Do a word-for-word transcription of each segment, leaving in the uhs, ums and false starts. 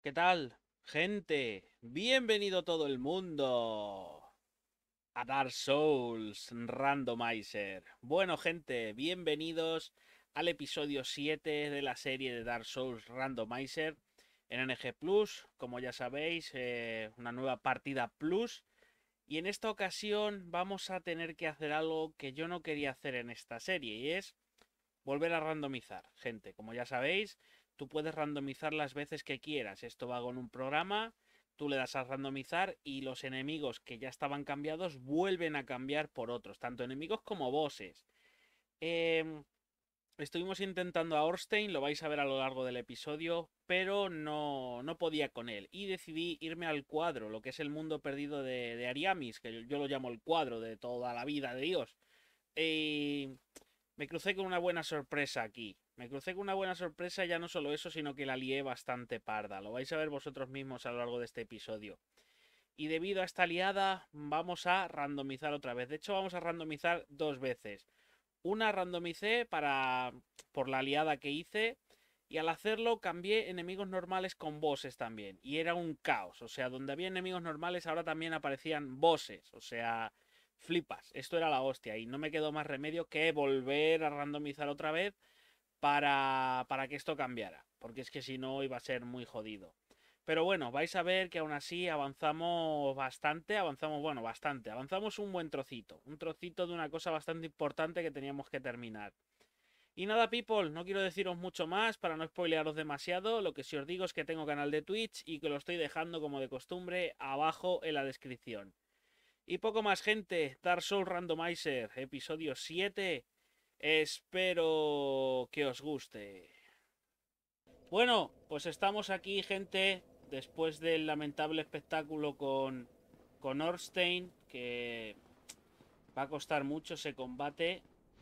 ¿Qué tal, gente? Bienvenido todo el mundo a Dark Souls Randomizer. Bueno, gente, bienvenidos al episodio siete de la serie de Dark Souls Randomizer en N G Plus. Como ya sabéis, eh, una nueva partida Plus. Y en esta ocasión vamos a tener que hacer algo que yo no quería hacer en esta serie, y es volver a randomizar. Gente, como ya sabéis, tú puedes randomizar las veces que quieras. Esto va con un programa, tú le das a randomizar y los enemigos que ya estaban cambiados vuelven a cambiar por otros, tanto enemigos como bosses. Eh, Estuvimos intentando a Orstein, lo vais a ver a lo largo del episodio, pero no, no podía con él. Y decidí irme al cuadro, lo que es el mundo perdido de, de Ariamis, que yo, yo lo llamo el cuadro de toda la vida de Dios. Y me crucé con una buena sorpresa aquí. Me crucé con una buena sorpresa, ya no solo eso, sino que la lié bastante parda. Lo vais a ver vosotros mismos a lo largo de este episodio. Y debido a esta liada, vamos a randomizar otra vez. De hecho, vamos a randomizar dos veces. Una randomicé para por la liada que hice. Y al hacerlo cambié enemigos normales con bosses también. Y era un caos. O sea, donde había enemigos normales ahora también aparecían bosses. O sea, flipas. Esto era la hostia. Y no me quedó más remedio que volver a randomizar otra vez para, para que esto cambiara. Porque es que si no iba a ser muy jodido. Pero bueno, vais a ver que aún así avanzamos bastante, avanzamos, bueno, bastante, avanzamos un buen trocito, un trocito de una cosa bastante importante que teníamos que terminar. Y nada, people, no quiero deciros mucho más para no spoilearos demasiado. Lo que sí os digo es que tengo canal de Twitch y que lo estoy dejando como de costumbre abajo en la descripción. Y poco más, gente. Dark Souls Randomizer, episodio siete. Espero que os guste. Bueno, pues estamos aquí, gente, después del lamentable espectáculo con, con Orstein, que va a costar mucho ese combate.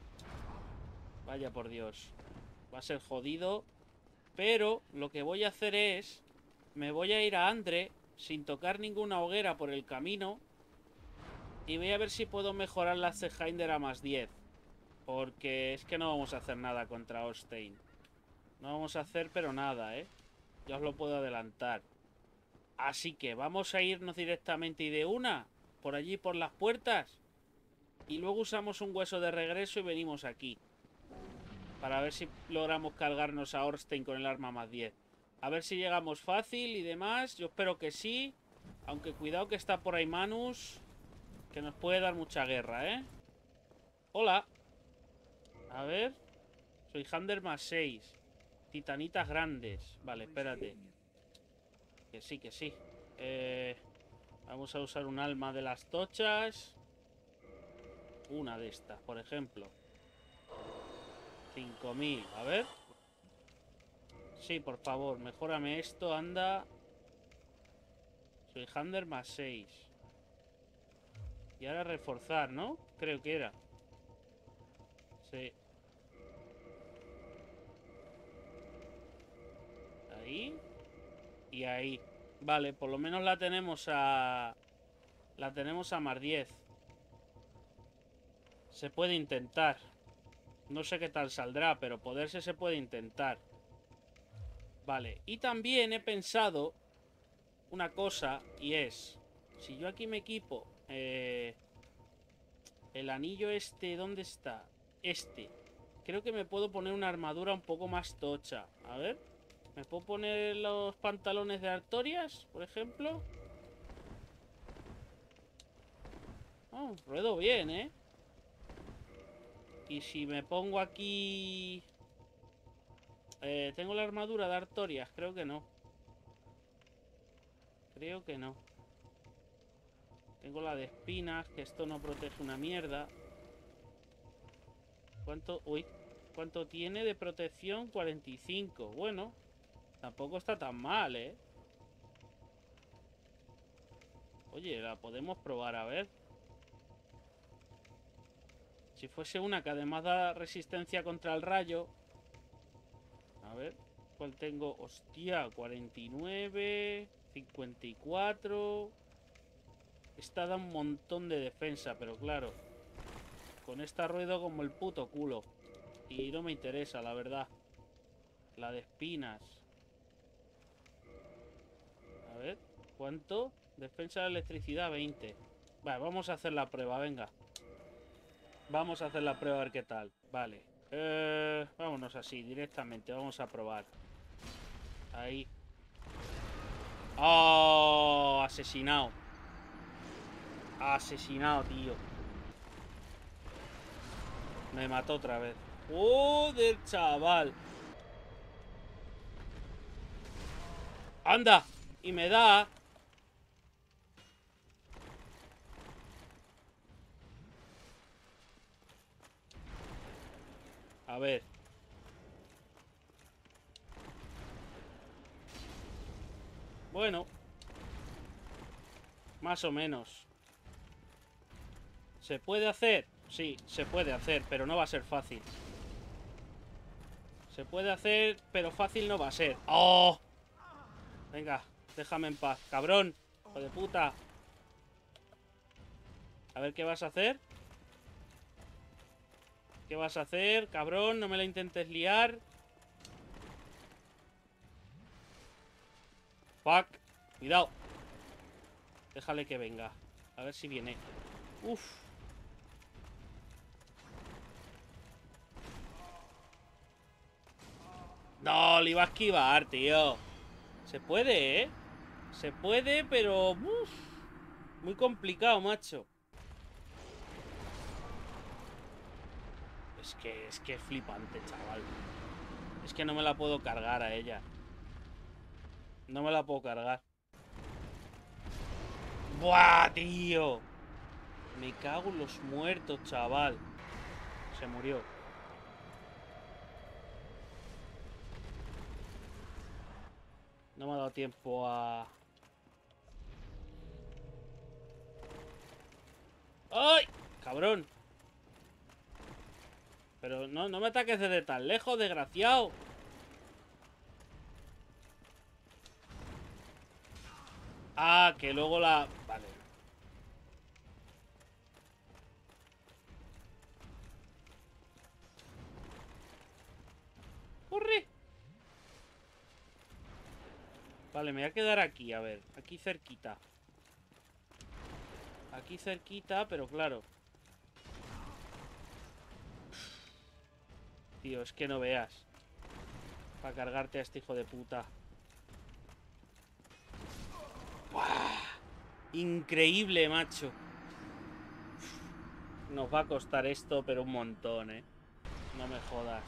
Vaya por Dios. Va a ser jodido. Pero lo que voy a hacer es... Me voy a ir a Andre sin tocar ninguna hoguera por el camino. Y voy a ver si puedo mejorar la Zehinder a más diez. Porque es que no vamos a hacer nada contra Orstein. No vamos a hacer pero nada, ¿eh? Ya os lo puedo adelantar. Así que vamos a irnos directamente y de una. Por allí por las puertas. Y luego usamos un hueso de regreso y venimos aquí. Para ver si logramos cargarnos a Orstein con el arma más diez. A ver si llegamos fácil y demás. Yo espero que sí. Aunque cuidado que está por ahí Manus, que nos puede dar mucha guerra, ¿eh? Hola. A ver. Soy Hander más seis. Titanitas grandes. Vale, espérate. Que sí, que sí. Eh, vamos a usar un alma de las tochas. Una de estas, por ejemplo. Cinco mil. A ver. Sí, por favor, mejórame esto, anda. Soy Hander más seis. Y ahora reforzar, ¿no? Creo que era. Sí. Ahí. Y ahí. Vale, por lo menos la tenemos a... La tenemos a más diez. Se puede intentar. No sé qué tal saldrá, pero poderse se puede intentar. Vale. Y también he pensado una cosa, y es... Si yo aquí me equipo... Eh, el anillo este, ¿dónde está? Este. Creo que me puedo poner una armadura un poco más tocha. A ver. ¿Me puedo poner los pantalones de Artorias, por ejemplo? Oh, ruedo bien, ¿eh? Y si me pongo aquí... Eh, ¿Tengo la armadura de Artorias? Creo que no. Creo que no. Tengo la de espinas, que esto no protege una mierda. ¿Cuánto? Uy. ¿Cuánto tiene de protección? cuarenta y cinco. Bueno, tampoco está tan mal, ¿eh? Oye, la podemos probar a ver. Si fuese una que además da resistencia contra el rayo. A ver, ¿cuál tengo? Hostia, cuarenta y nueve, cincuenta y cuatro. Esta da un montón de defensa, pero claro, con esta ruedo como el puto culo. Y no me interesa, la verdad. La de espinas. ¿Cuánto? Defensa de electricidad, veinte. Vale, vamos a hacer la prueba, venga. Vamos a hacer la prueba a ver qué tal. Vale. Eh, vámonos así, directamente. Vamos a probar. Ahí. ¡Oh! Asesinado. Asesinado, tío. Me mató otra vez. ¡Joder, chaval! ¡Anda! Y me da... A ver. Bueno. Más o menos. ¿Se puede hacer? Sí, se puede hacer, pero no va a ser fácil. Se puede hacer, pero fácil no va a ser. ¡Oh! Venga, déjame en paz. ¡Cabrón! ¡Hijo de puta! A ver qué vas a hacer. ¿Qué vas a hacer, cabrón? No me la intentes liar. Fuck. Cuidado. Déjale que venga. A ver si viene. Uf. No, le iba a esquivar, tío. Se puede, ¿eh? Se puede, pero... Uf, muy complicado, macho. Es que, es que flipante, chaval. Es que no me la puedo cargar a ella. No me la puedo cargar. ¡Buah, tío! Me cago en los muertos, chaval. Se murió. No me ha dado tiempo a... ¡Ay! ¡Cabrón! Pero no, no me ataques desde tan lejos, desgraciado. Ah, que luego la... Vale. ¡Corre! Vale, me voy a quedar aquí, a ver. Aquí cerquita. Aquí cerquita, pero claro. Tío, es que no veas. Para cargarte a este hijo de puta. ¡Buah! Increíble, macho. Nos va a costar esto, pero un montón, ¿eh? No me jodas.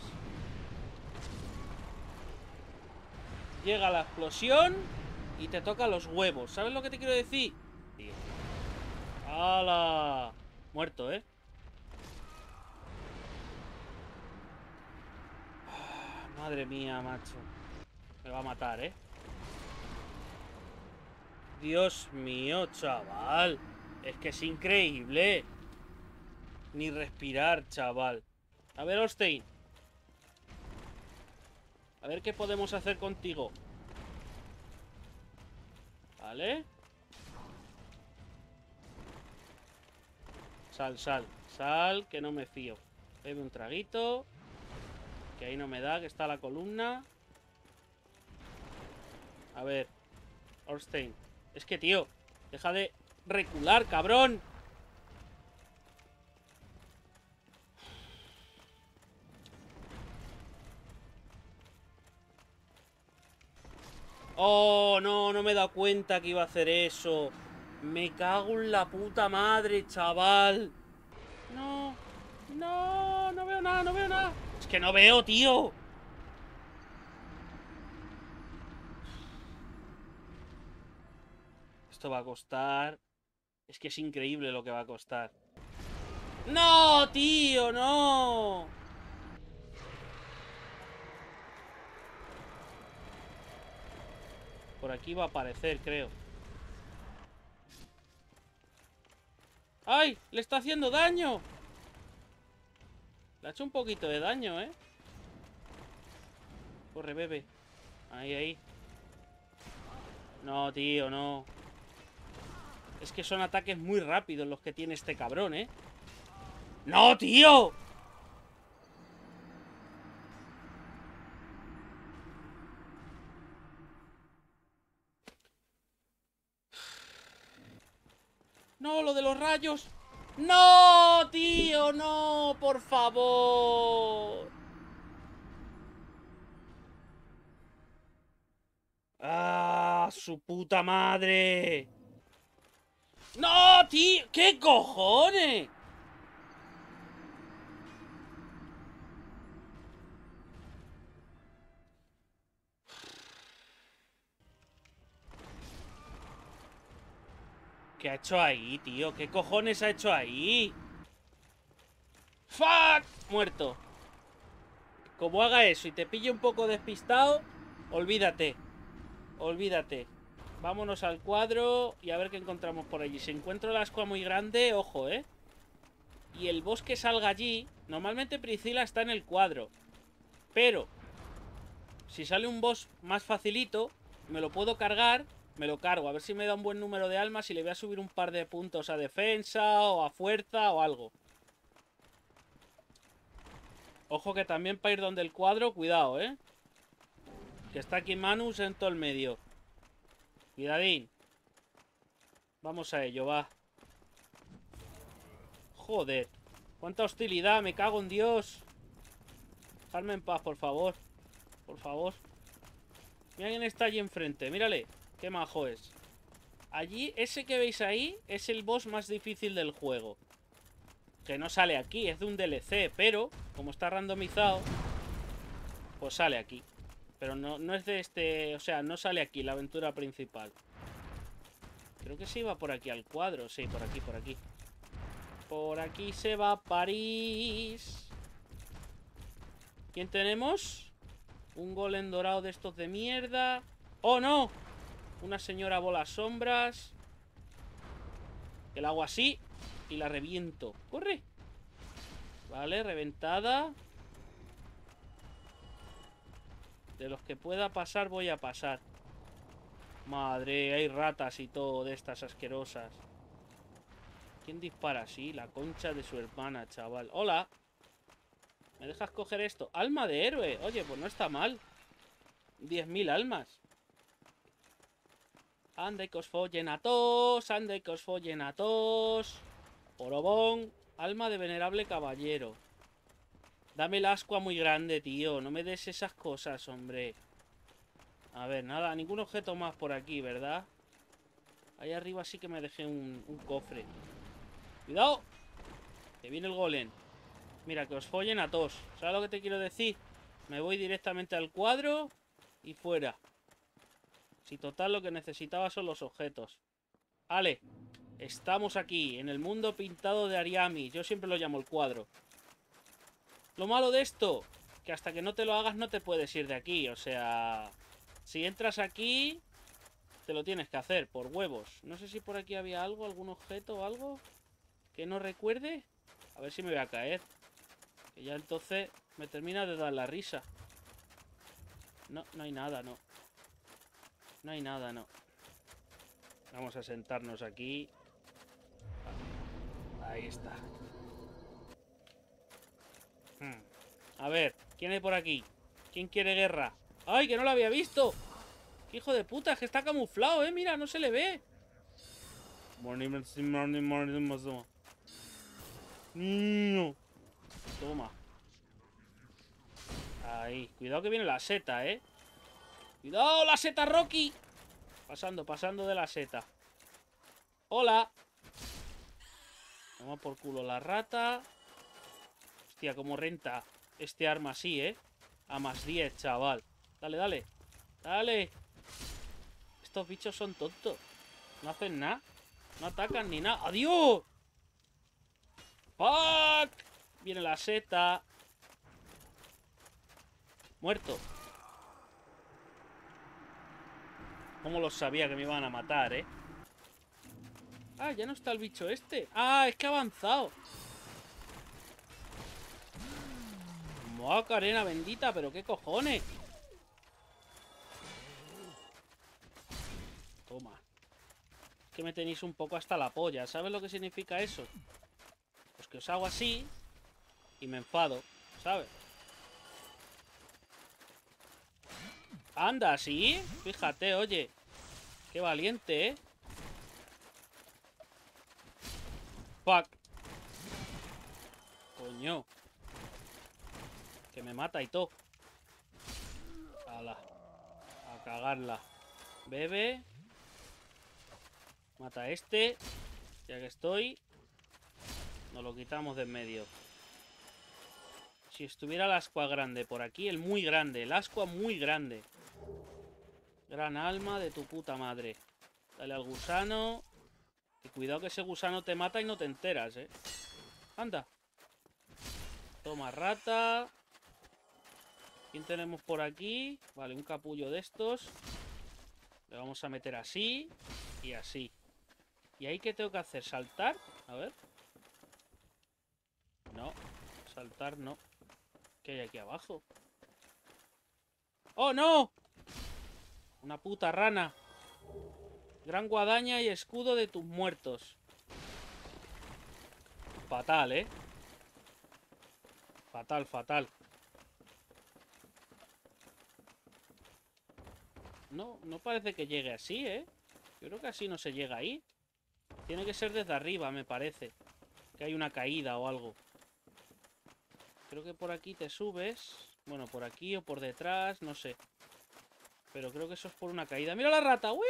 Llega la explosión y te toca los huevos. ¿Sabes lo que te quiero decir? Tío. ¡Hala! Muerto, ¿eh? Madre mía, macho. Me va a matar, ¿eh? Dios mío, chaval. Es que es increíble. Ni respirar, chaval. A ver, Orstein. A ver qué podemos hacer contigo. ¿Vale? Sal, sal. Sal, que no me fío. Bebe un traguito. Que ahí no me da, que está la columna. A ver. Orstein. Es que, tío, deja de recular, cabrón. Oh, no, no me he dado cuenta que iba a hacer eso. Me cago en la puta madre, chaval. No, no, no veo nada, no veo nada. Es que no veo, tío. Esto va a costar... Es que es increíble lo que va a costar. ¡No, tío, no! Por aquí va a aparecer, creo. ¡Ay! ¡Le está haciendo daño! Le ha hecho un poquito de daño, ¿eh? Corre, bebé. Ahí, ahí. No, tío, no. Es que son ataques muy rápidos los que tiene este cabrón, ¿eh? ¡No, tío! No, lo de los rayos. ¡No, tío! ¡No! ¡Por favor! ¡Ah! ¡Su puta madre! ¡No, tío! ¿Qué cojones? ¿Qué ha hecho ahí, tío? ¿Qué cojones ha hecho ahí? ¡Fuck! Muerto. Como haga eso y te pille un poco despistado, olvídate. Olvídate. Vámonos al cuadro y a ver qué encontramos por allí. Si encuentro la ascua muy grande, ojo, ¿eh? Y el boss que salga allí, normalmente Priscila está en el cuadro. Pero, si sale un boss más facilito, me lo puedo cargar, me lo cargo. A ver si me da un buen número de almas y le voy a subir un par de puntos a defensa o a fuerza o algo. Ojo que también para ir donde el cuadro, cuidado, ¿eh? Que está aquí Manus en todo el medio. Cuidadín. Vamos a ello, va. Joder. Cuánta hostilidad, me cago en Dios. Dejadme en paz, por favor. Por favor. Mira quién está allí enfrente, mírale. Qué majo es. Allí, ese que veis ahí es el boss más difícil del juego. Que no sale aquí, es de un D L C, pero como está randomizado, pues sale aquí. Pero no, no es de este... O sea, no sale aquí la aventura principal. Creo que se iba por aquí al cuadro. Sí, por aquí, por aquí. Por aquí se va a París. ¿Quién tenemos? Un golem dorado de estos de mierda. ¡Oh, no! Una señora bola sombras. El hago así y la reviento. ¡Corre! Vale, reventada. De los que pueda pasar voy a pasar. Madre, hay ratas y todo de estas asquerosas. ¿Quién dispara así? La concha de su hermana, chaval. ¡Hola! ¿Me dejas coger esto? ¡Alma de héroe! Oye, pues no está mal. diez mil almas. Anda y que os follen a todos. Anda y que os follen a todos. Orobón. Alma de venerable caballero. Dame el ascua muy grande, tío. No me des esas cosas, hombre. A ver, nada. Ningún objeto más por aquí, ¿verdad? Ahí arriba sí que me dejé un, un cofre. ¡Cuidado! Que viene el golem. Mira, que os follen a todos. ¿Sabes lo que te quiero decir? Me voy directamente al cuadro y fuera. Si total lo que necesitaba son los objetos. Vale. Estamos aquí, en el mundo pintado de Ariami. Yo siempre lo llamo el cuadro. Lo malo de esto, que hasta que no te lo hagas no te puedes ir de aquí. O sea, si entras aquí, te lo tienes que hacer, por huevos. No sé si por aquí había algo, algún objeto o algo que no recuerde. A ver si me voy a caer. Que ya entonces me termina de dar la risa. No, no hay nada, no. No hay nada, no. Vamos a sentarnos aquí. Ahí está. Hmm. A ver, ¿quién hay por aquí? ¿Quién quiere guerra? ¡Ay, que no lo había visto! ¡Qué hijo de puta! Es que está camuflado, ¿eh? Mira, no se le ve. No. Toma. Ahí. Cuidado que viene la seta, ¿eh? ¡Cuidado, la seta, Rocky! Pasando, pasando de la seta. ¡Hola! Toma por culo la rata. Hostia, como renta este arma así, ¿eh? A más diez, chaval. Dale, dale. Dale. Estos bichos son tontos. No hacen nada. No atacan ni nada. ¡Adiós! ¡Fuck! Viene la seta. Muerto. ¿Cómo los sabía que me iban a matar, eh? Ah, ya no está el bicho este. Ah, es que ha avanzado. Macarena bendita, pero qué cojones. Toma. Es que me tenéis un poco hasta la polla. ¿Sabes lo que significa eso? Pues que os hago así y me enfado, ¿sabes? Anda, ¿sí? Fíjate, oye. Qué valiente, ¿eh? Fuck. Coño. Que me mata y todo. Ala. A cagarla. Bebe. Mata a este. Ya que estoy. Nos lo quitamos de en medio. Si estuviera el ascua grande por aquí. El muy grande. El ascua muy grande. Gran alma de tu puta madre. Dale al gusano. Y cuidado que ese gusano te mata y no te enteras, eh. Anda. Toma rata. ¿Quién tenemos por aquí? Vale, un capullo de estos. Le vamos a meter así. Y así. ¿Y ahí qué tengo que hacer? ¿Saltar? A ver. No. Saltar no. ¿Qué hay aquí abajo? ¡Oh, no! Una puta rana. Gran guadaña y escudo de tus muertos. Fatal, ¿eh? Fatal, fatal. No, no parece que llegue así, ¿eh? Yo creo que así no se llega ahí. Tiene que ser desde arriba, me parece. Que hay una caída o algo. Creo que por aquí te subes. Bueno, por aquí o por detrás, no sé. Pero creo que eso es por una caída. ¡Mira la rata! ¡Uy!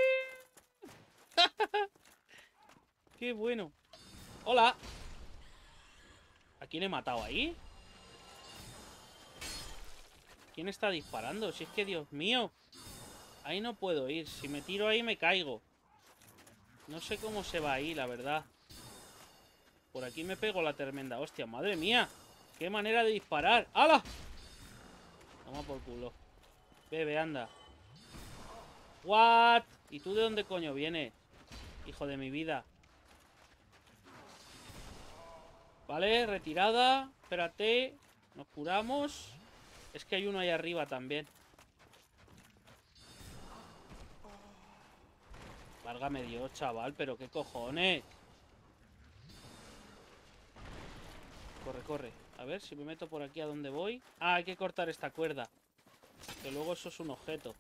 ¡Qué bueno! ¡Hola! ¿A quién he matado ahí? ¿Quién está disparando? Si es que, Dios mío. Ahí no puedo ir. Si me tiro ahí me caigo. No sé cómo se va ahí, la verdad. Por aquí me pego la tremenda hostia. ¡Madre mía! ¡Qué manera de disparar! ¡Hala! Toma por culo. Bebe, anda. ¿What? ¿Y tú de dónde coño vienes? Hijo de mi vida. Vale, retirada. Espérate. Nos curamos. Es que hay uno ahí arriba también. Válgame Dios, chaval. Pero qué cojones. Corre, corre. A ver si me meto por aquí a donde voy. Ah, hay que cortar esta cuerda. Que luego eso es un objeto.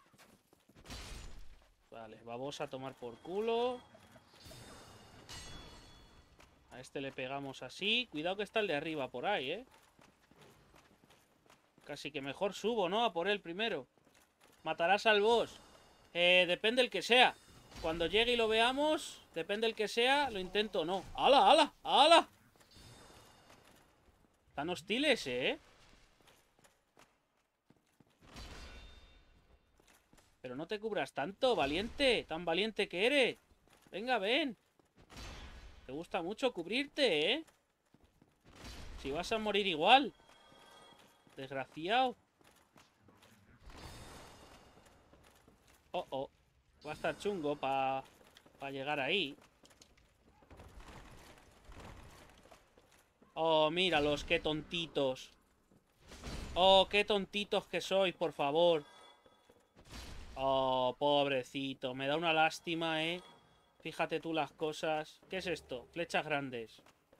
Vale, vamos a tomar por culo. A este le pegamos así. Cuidado que está el de arriba por ahí, ¿eh? Casi que mejor subo, ¿no? A por él primero. Matarás al boss. Eh, depende el que sea. Cuando llegue y lo veamos, depende el que sea, lo intento o no. ¡Hala, hala, hala! Están hostiles, ¿eh? Pero no te cubras tanto, valiente. Tan valiente que eres. Venga, ven. Te gusta mucho cubrirte, ¿eh? Si vas a morir igual. Desgraciado. Oh, oh. Va a estar chungo para pa llegar ahí. Oh, míralos, qué tontitos. Oh, qué tontitos que sois, por favor. Oh, pobrecito. Me da una lástima, ¿eh? Fíjate tú las cosas. ¿Qué es esto? Flechas grandes.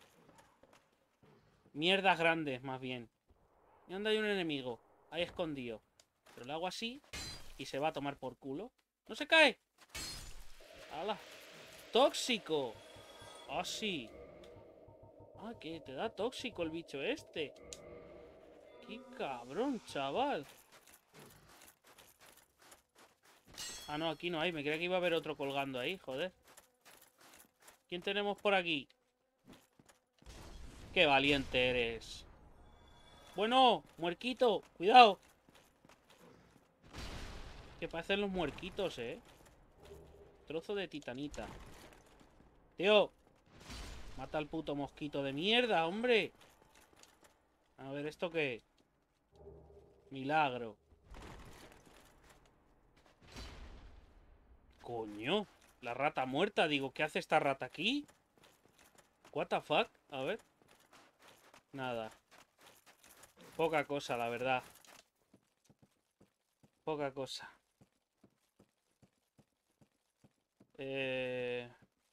Mierdas grandes, más bien. ¿Y dónde hay un enemigo? Ahí escondido. Pero lo hago así y se va a tomar por culo. ¡No se cae! ¡Hala! ¡Tóxico! ¡Ah, sí! Ah, que te da tóxico el bicho este. ¡Qué cabrón, chaval! Ah, no, aquí no hay. Me creía que iba a haber otro colgando ahí, joder. ¿Quién tenemos por aquí? ¡Qué valiente eres! Bueno, muerquito, cuidado. Que parecen los muerquitos, eh. Trozo de titanita. Tío. Mata al puto mosquito de mierda, hombre. A ver, ¿esto qué? Milagro. Coño. La rata muerta, digo, ¿qué hace esta rata aquí? What the fuck? A ver. Nada. Poca cosa, la verdad. Poca cosa. Eh...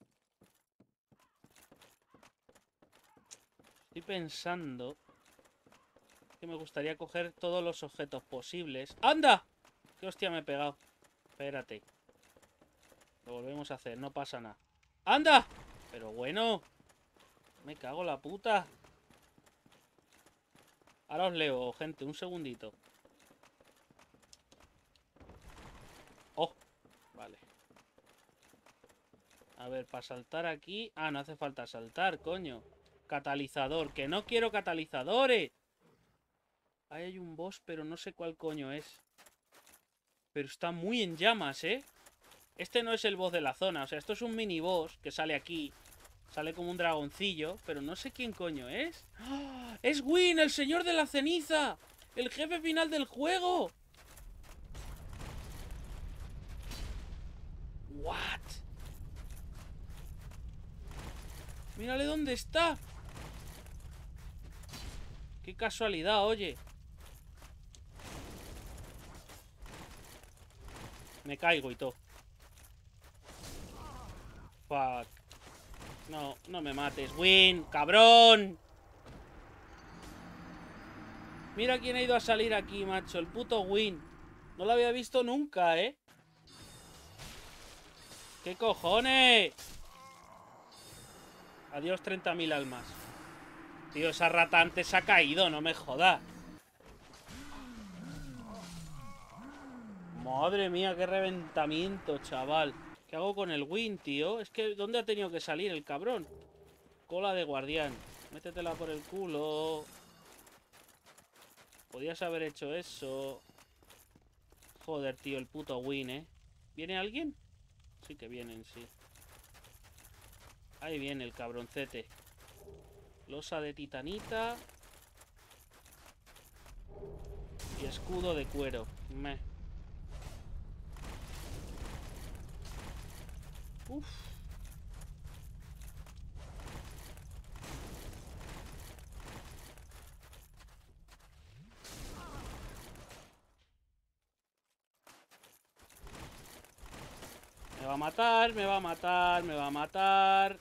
Estoy pensando que me gustaría coger todos los objetos posibles. ¡Anda! ¡Qué hostia me he pegado! Espérate. Lo volvemos a hacer, no pasa nada. ¡Anda! Pero bueno. Me cago en la puta. Ahora os leo, gente, un segundito. Oh, vale. A ver, para saltar aquí... Ah, no hace falta saltar, coño. Catalizador, que no quiero catalizadores. Ahí hay un boss, pero no sé cuál coño es. Pero está muy en llamas, ¿eh? Este no es el boss de la zona, o sea, esto es un mini boss que sale aquí. Sale como un dragoncillo, pero no sé quién coño es. ¡Oh! ¡Es Gwyn, el señor de la ceniza! ¡El jefe final del juego! ¿What? Mírale dónde está. Qué casualidad, oye. Me caigo y todo. Fuck. No, no me mates, Gwyn, cabrón. Mira quién ha ido a salir aquí, macho. El puto Gwyn. No lo había visto nunca, ¿eh? ¿Qué cojones? Adiós, treinta mil almas. Tío, esa rata antes se ha caído, no me jodas. Madre mía, qué reventamiento, chaval. ¿Qué hago con el Gwyn, tío? Es que, ¿dónde ha tenido que salir el cabrón? Cola de guardián. Métetela por el culo. Podías haber hecho eso. Joder, tío, el puto Gwyn, ¿eh? ¿Viene alguien? Sí que vienen, sí. Ahí viene el cabroncete. Losa de titanita. Y escudo de cuero. Meh. Uf. Me va a matar, me va a matar, me va a matar.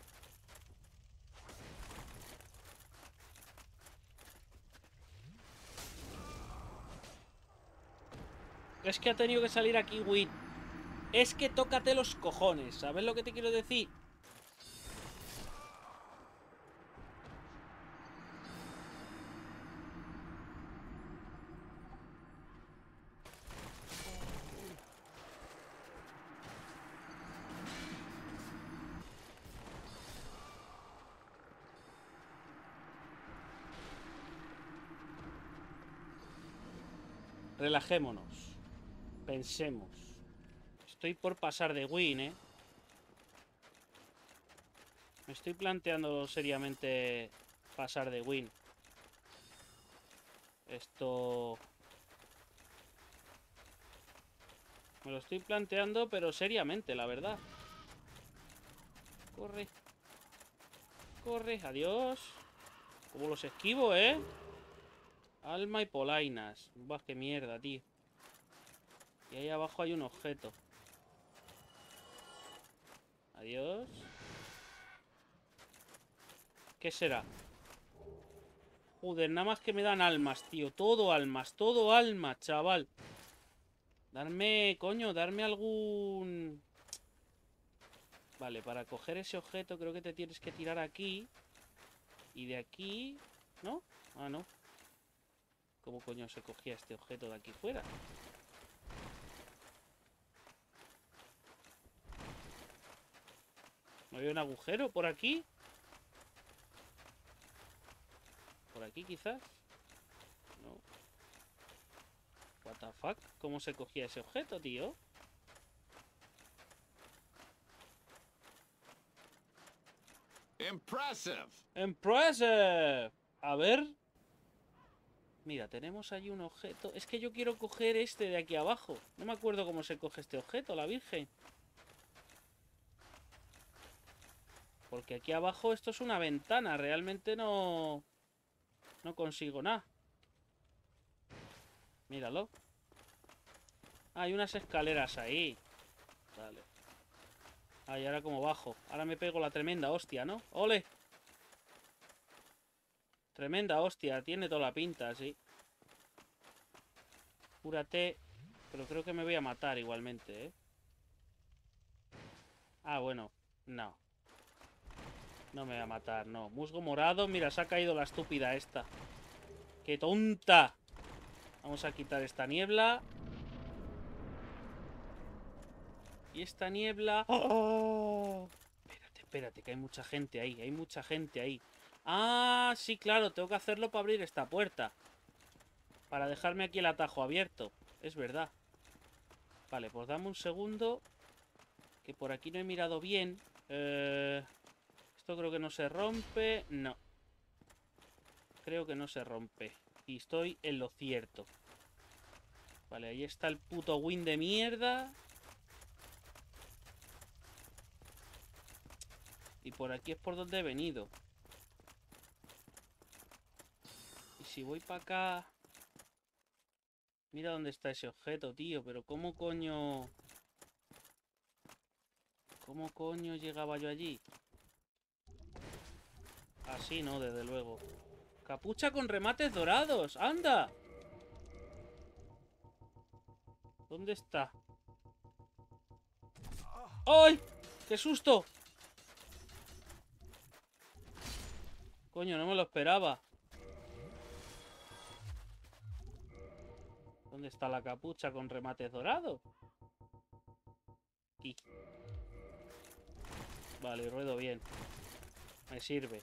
Es que ha tenido que salir aquí Gwyn. Es que tócate los cojones, ¿sabes lo que te quiero decir? Relajémonos. Pensemos. Estoy por pasar de Gwyn, ¿eh? Me estoy planteando seriamente pasar de Gwyn. Esto... Me lo estoy planteando, pero seriamente, la verdad. Corre. Corre, adiós. Como los esquivo, ¿eh? Alma y polainas. Buah, qué mierda, tío. Y ahí abajo hay un objeto. Adiós. ¿Qué será? Joder, nada más que me dan almas, tío. Todo almas, todo almas, chaval. Darme, coño, darme algún... Vale, para coger ese objeto creo que te tienes que tirar aquí. Y de aquí... ¿No? Ah, no. ¿Cómo coño se cogía este objeto de aquí fuera? ¿No había un agujero por aquí? ¿Por aquí quizás? No. What the fuck? ¿Cómo se cogía ese objeto, tío? Impressive. Impressive. A ver. Mira, tenemos allí un objeto. Es que yo quiero coger este de aquí abajo. No me acuerdo cómo se coge este objeto, la virgen. Porque aquí abajo esto es una ventana. Realmente no... No consigo nada. Míralo. Ah, hay unas escaleras ahí. Vale. Ah, y ahora como bajo. Ahora me pego la tremenda hostia, ¿no? ¡Ole! Tremenda hostia. Tiene toda la pinta, sí. Cúrate. Pero creo que me voy a matar igualmente, ¿eh? Ah, bueno. No. No me va a matar, no. Musgo morado, mira, se ha caído la estúpida esta. ¡Qué tonta! Vamos a quitar esta niebla. Y esta niebla... ¡Oh! Espérate, espérate, que hay mucha gente ahí. Hay mucha gente ahí. Ah, sí, claro, tengo que hacerlo para abrir esta puerta. Para dejarme aquí el atajo abierto. Es verdad. Vale, pues dame un segundo. Que por aquí no he mirado bien. Eh, esto creo que no se rompe. No. Creo que no se rompe. Y estoy en lo cierto. Vale, ahí está el puto win de mierda. Y por aquí es por donde he venido. Y si voy para acá... Mira dónde está ese objeto, tío. Pero ¿cómo coño...? ¿Cómo coño llegaba yo allí? Así no, desde luego. Capucha con remates dorados. ¡Anda! ¿Dónde está? ¡Ay! ¡Qué susto! Coño, no me lo esperaba. ¿Dónde está la capucha con remates dorados? Aquí. Vale, ruedo bien. Me sirve.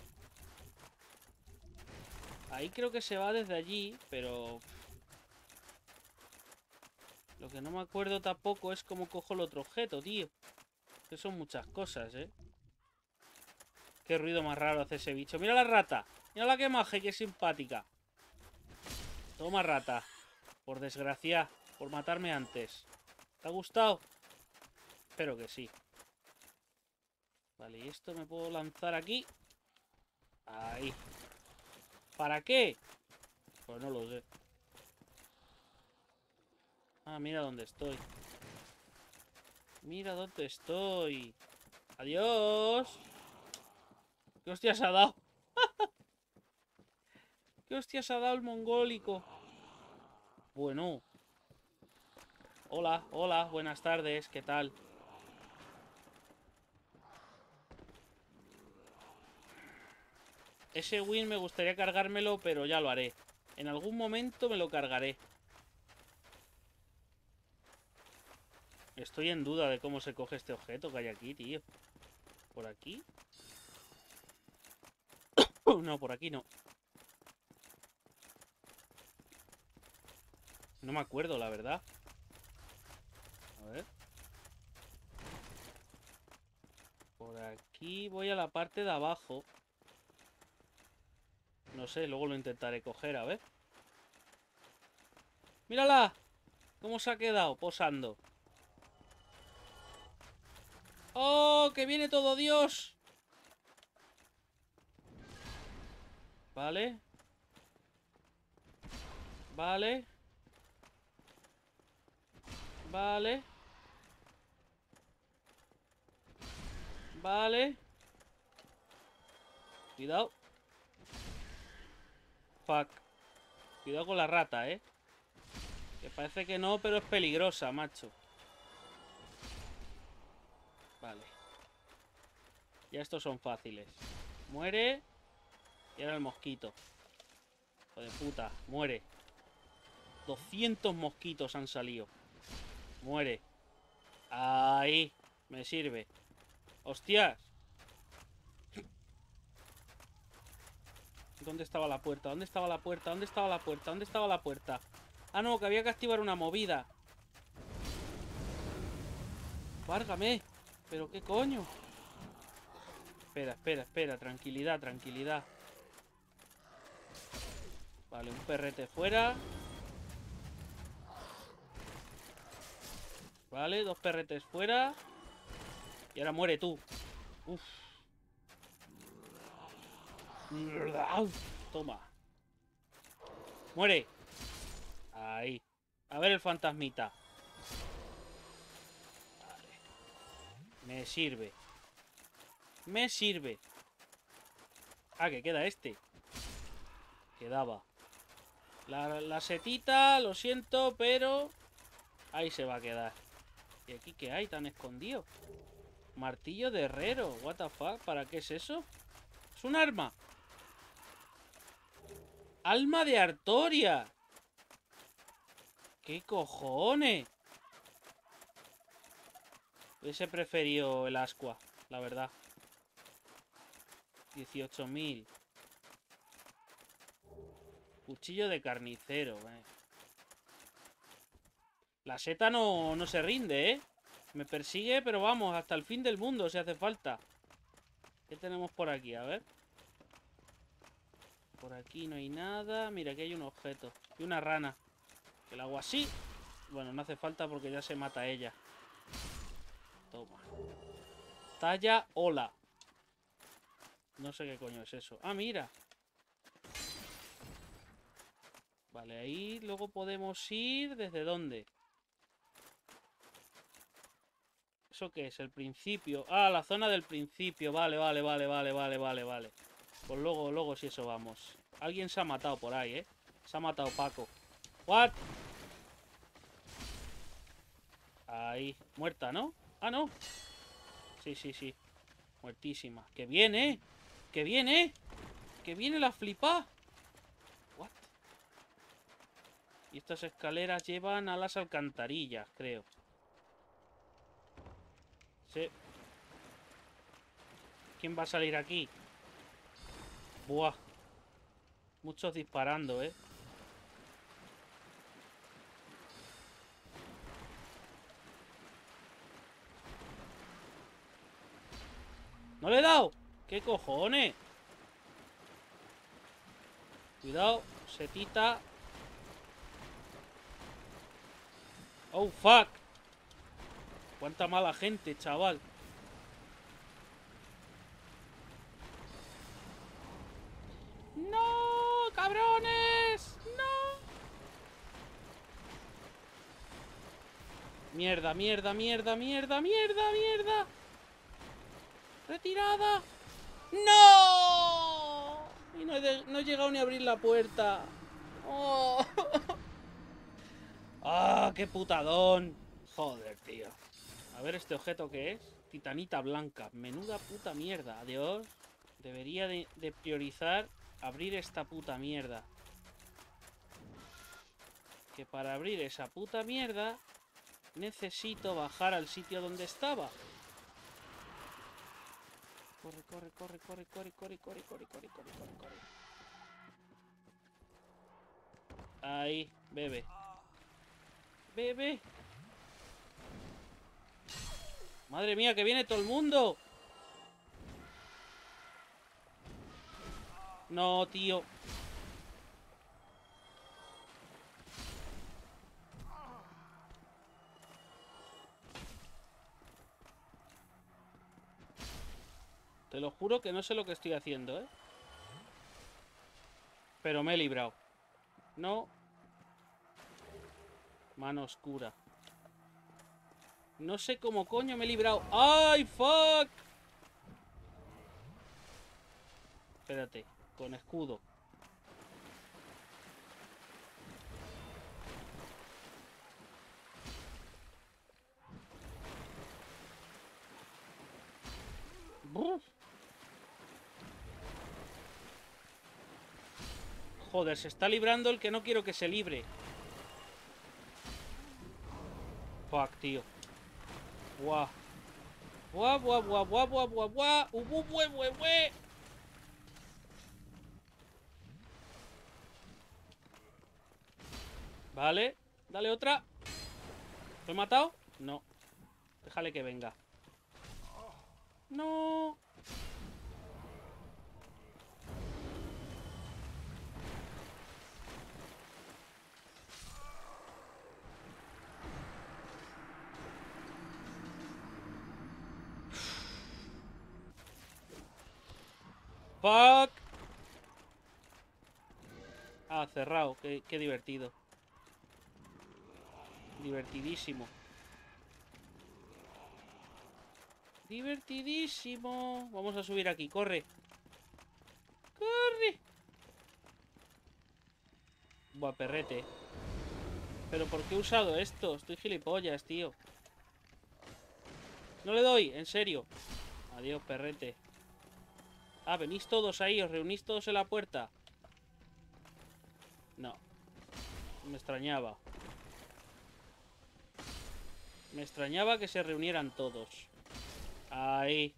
Ahí creo que se va desde allí, pero... Lo que no me acuerdo tampoco es cómo cojo el otro objeto, tío. Que son muchas cosas, ¿eh? Qué ruido más raro hace ese bicho. ¡Mira la rata! ¡Mira la que maje, qué simpática! Toma, rata. Por desgracia, por matarme antes. ¿Te ha gustado? Espero que sí. Vale, y esto me puedo lanzar aquí. Ahí. ¿Para qué? Pues no lo sé. Ah, mira dónde estoy. Mira dónde estoy. ¡Adiós! ¿Qué hostias ha dado? ¿Qué hostias ha dado el mongólico? Bueno. Hola, hola, buenas tardes, ¿qué tal? Ese win me gustaría cargármelo, pero ya lo haré. En algún momento me lo cargaré. Estoy en duda de cómo se coge este objeto que hay aquí, tío. ¿Por aquí? No, por aquí no. No me acuerdo, la verdad. A ver. Por aquí voy a la parte de abajo. No sé, luego lo intentaré coger, a ver. ¡Mírala! ¿Cómo se ha quedado posando? ¡Oh, que viene todo Dios! Vale. Vale. Vale. Vale. Cuidado. Fuck. Cuidado con la rata, ¿eh? Que parece que no, pero es peligrosa, macho. Vale. Ya estos son fáciles. Muere. Y ahora el mosquito. Hijo de puta. Muere. doscientos mosquitos han salido. Muere. Ahí. Me sirve. ¡Hostias! ¿Dónde estaba la puerta? ¿Dónde estaba la puerta? ¿Dónde estaba la puerta? ¿Dónde estaba la puerta? Ah, no, que había que activar una movida. ¡Várgame! ¿Pero qué coño? Espera, espera, espera. Tranquilidad, tranquilidad. Vale, un perrete fuera. Vale, dos perretes fuera. Y ahora muere tú. Uf. Toma. Muere. Ahí. A ver el fantasmita. Vale. Me sirve. Me sirve. Ah, que queda este. Quedaba. La, la setita, lo siento, pero... Ahí se va a quedar. ¿Y aquí qué hay tan escondido? Martillo de herrero. What the fuck. ¿Para qué es eso? Es un arma. Alma de Artoria. ¿Qué cojones? Hubiese preferido el Asqua, la verdad. dieciocho mil. Cuchillo de carnicero, eh. La seta no, no se rinde, ¿eh? Me persigue, pero vamos, hasta el fin del mundo si hace falta. ¿Qué tenemos por aquí? A ver. Por aquí no hay nada. Mira, aquí hay un objeto. Y una rana. El agua así. Bueno, no hace falta porque ya se mata ella. Toma. Talla hola. No sé qué coño es eso. Ah, mira. Vale, ahí luego podemos ir. ¿Desde dónde? ¿Eso qué es? El principio. Ah, la zona del principio. Vale, vale, vale, vale, vale, vale, vale. Pues luego, luego si eso vamos. Alguien se ha matado por ahí, ¿eh? Se ha matado Paco. ¿What? Ahí. Muerta, ¿no? Ah, no. Sí, sí, sí. Muertísima. ¡Que viene! ¡Que viene! ¡Que viene la flipa! ¿What? Y estas escaleras llevan a las alcantarillas, creo. Sí. ¿Quién va a salir aquí? Buah. Muchos disparando, ¿eh? ¡No le he dado! ¿Qué cojones? Cuidado, setita. Oh, fuck. Cuánta mala gente, chaval. ¡No! ¡Cabrones! ¡No! Mierda, mierda, mierda, mierda, mierda, mierda. ¡Retirada! ¡No! Y no he, de, no he llegado ni a abrir la puerta. ¡Oh! ¡Ah, qué putadón! Joder, tío. A ver este objeto que es. Titanita blanca. Menuda puta mierda. Adiós. Debería de, de priorizar abrir esta puta mierda. Que para abrir esa puta mierda necesito bajar al sitio donde estaba. Corre, corre, corre, corre, corre, corre, corre, corre, corre, corre, corre, corre. Ahí, bebe. Bebe. Madre mía, que viene todo el mundo. No, tío. Te lo juro que no sé lo que estoy haciendo, ¿eh? Pero me he librado. No. Mano oscura. No sé cómo coño me he librado. ¡Ay, fuck! Espérate, con escudo. Buf. Joder, se está librando el que no quiero que se libre. Fuck, tío. Buah. Buah, buah, buah, buah, buah, buah, buah. Ubu, bue, bue, bue. Vale. Dale otra. ¿Lo he matado? No. Déjale que venga. No. Fuck. Ah, cerrado. Qué, qué divertido. Divertidísimo. Divertidísimo. Vamos a subir aquí. Corre. Corre. Buah, perrete. ¿Pero por qué he usado esto? Estoy gilipollas, tío. No le doy, en serio. Adiós, perrete. Ah, venís todos ahí, os reunís todos en la puerta. No. Me extrañaba. Me extrañaba que se reunieran todos. Ahí.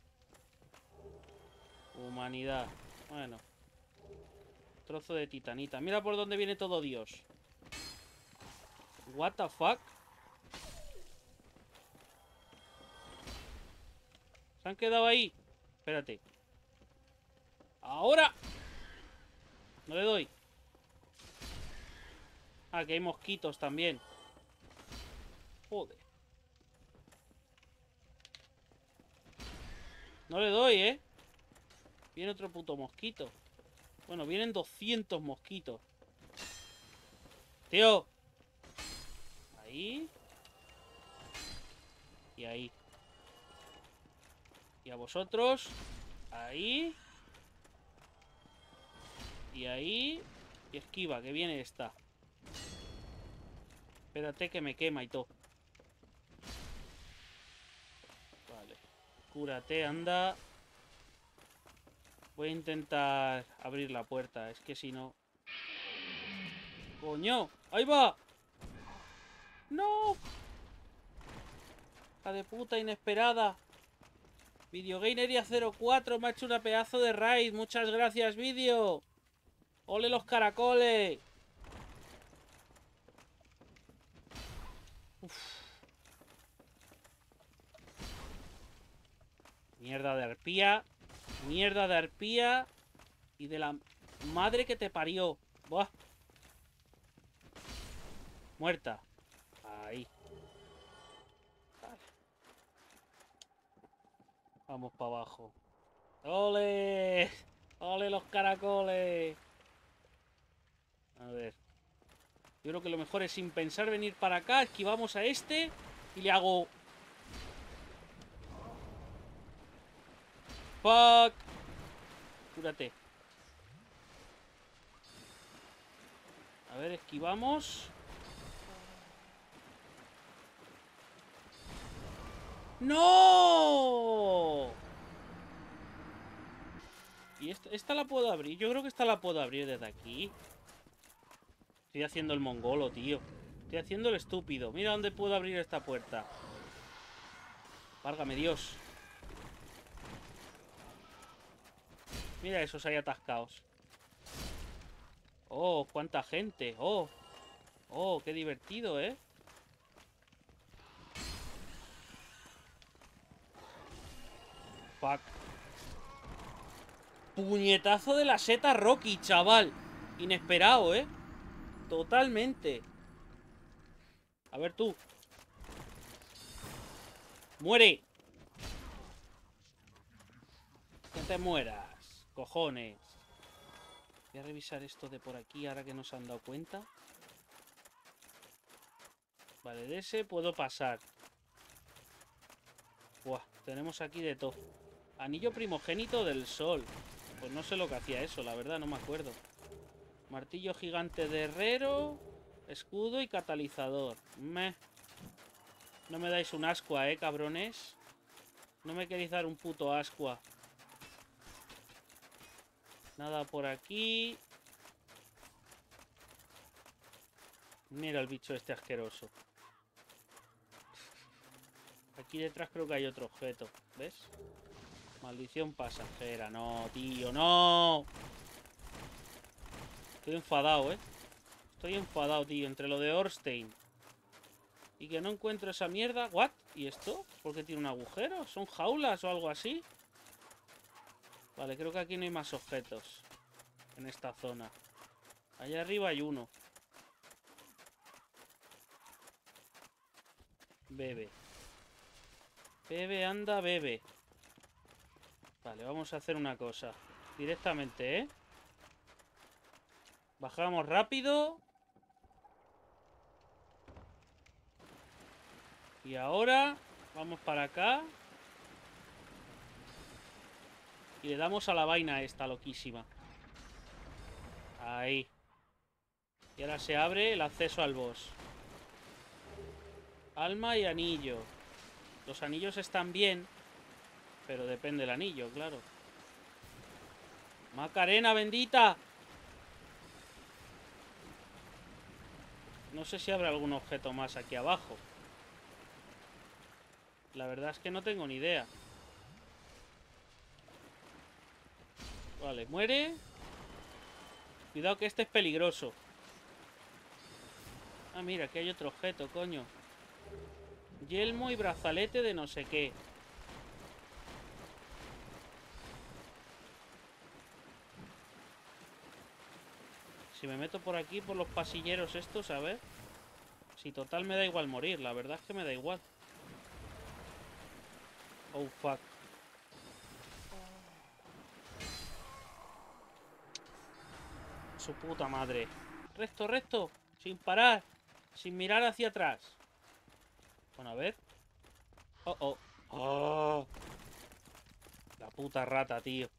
Humanidad. Bueno. Trozo de titanita. Mira por dónde viene todo Dios. What the fuck. Se han quedado ahí. Espérate. Ahora. No le doy. Ah, que hay mosquitos también. Joder. No le doy, ¿eh? Viene otro puto mosquito. Bueno, vienen doscientos mosquitos. Tío. Ahí. Y ahí. Y a vosotros. Ahí. Y ahí. Y esquiva, que viene esta. Espérate que me quema y todo. Vale. Cúrate, anda. Voy a intentar abrir la puerta. Es que si no... ¡Coño! ¡Ahí va! ¡No! ¡La de puta inesperada! Videogameria cero cuatro me ha hecho una pedazo de raid. Muchas gracias, vídeo. ¡Ole los caracoles! Uf. Mierda de arpía. Mierda de arpía. Y de la madre que te parió. Buah. Muerta. Ahí. Vale. Vamos para abajo. ¡Ole! ¡Ole los caracoles! A ver. Yo creo que lo mejor es sin pensar venir para acá. Esquivamos a este. Y le hago... Fuck. Cúrate. A ver, esquivamos. ¡No! ¿Y esta, esta la puedo abrir? Yo creo que esta la puedo abrir desde aquí. Estoy haciendo el mongolo, tío. Estoy haciendo el estúpido. Mira dónde puedo abrir esta puerta. Válgame Dios. Mira esos ahí atascados. Oh, cuánta gente. Oh. Oh, qué divertido, ¿eh? Fuck. Puñetazo de la seta Rocky, chaval. Inesperado, ¿eh? Totalmente. A ver tú. ¡Muere! Que te mueras. Cojones. Voy a revisar esto de por aquí ahora que nos han dado cuenta. Vale, de ese puedo pasar. Buah, tenemos aquí de todo. Anillo primogénito del sol. Pues no sé lo que hacía eso, la verdad, no me acuerdo. Martillo gigante de herrero. Escudo y catalizador. Meh. No me dais un ascua, eh, cabrones. No me queréis dar un puto ascua. Nada por aquí. Mira el bicho este asqueroso. Aquí detrás creo que hay otro objeto. ¿Ves? Maldición pasajera. No, tío, no. Estoy enfadado, ¿eh? Estoy enfadado, tío. Entre lo de Orstein y que no encuentro esa mierda. ¿What? ¿Y esto? ¿Por qué tiene un agujero? ¿Son jaulas o algo así? Vale, creo que aquí no hay más objetos en esta zona. Allá arriba hay uno. Bebe. Bebe, anda, bebe. Vale, vamos a hacer una cosa. Directamente, ¿eh? Bajamos rápido. Y ahora vamos para acá. Y le damos a la vaina esta loquísima. Ahí. Y ahora se abre el acceso al boss. Alma y anillo. Los anillos están bien, pero depende del anillo, claro. ¡Macarena bendita! No sé si habrá algún objeto más aquí abajo. La verdad es que no tengo ni idea. Vale, muere. Cuidado que este es peligroso. Ah, mira, aquí hay otro objeto, coño. Yelmo y brazalete de no sé qué. Si me meto por aquí, por los pasilleros estos, a ver. Si total me da igual morir, la verdad es que me da igual. Oh, fuck. Su puta madre. Recto, recto. Sin parar. Sin mirar hacia atrás. Bueno, a ver. Oh, oh. Oh. La puta rata, tío.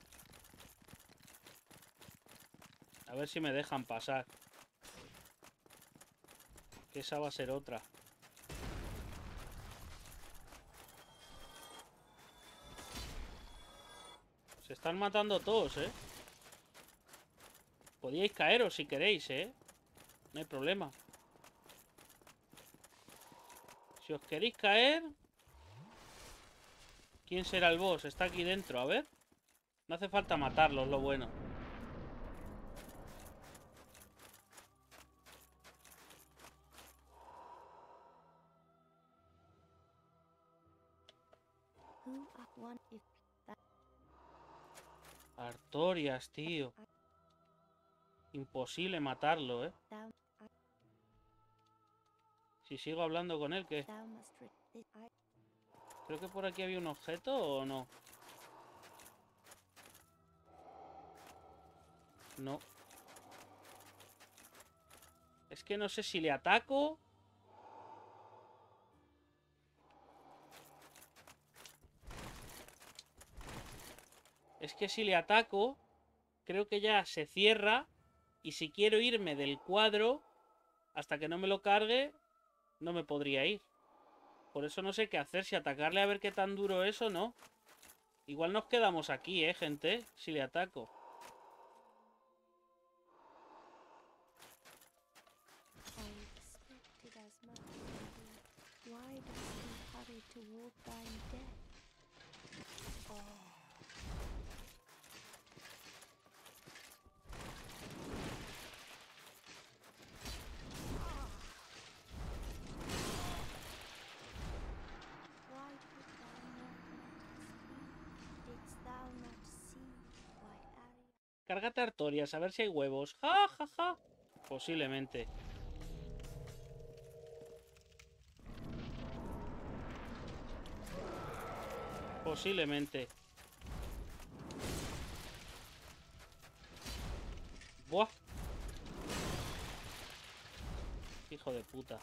A ver si me dejan pasar. Que esa va a ser otra. Se están matando todos, ¿eh? Podíais caeros si queréis, ¿eh? No hay problema. Si os queréis caer... ¿Quién será el boss? Está aquí dentro, a ver. No hace falta matarlo, es lo bueno. Artorias, tío. Imposible matarlo, ¿eh? Si sigo hablando con él, ¿qué? Creo que por aquí había un objeto, ¿o no? No. Es que no sé si le ataco... Es que si le ataco, creo que ya se cierra. Y si quiero irme del cuadro, hasta que no me lo cargue, no me podría ir. Por eso no sé qué hacer, si atacarle a ver qué tan duro es o no. Igual nos quedamos aquí, eh, gente, si le ataco. Cárgate Artorias, a ver si hay huevos. Ja, ja, ja. Posiblemente. Posiblemente. Buah. Hijo de puta.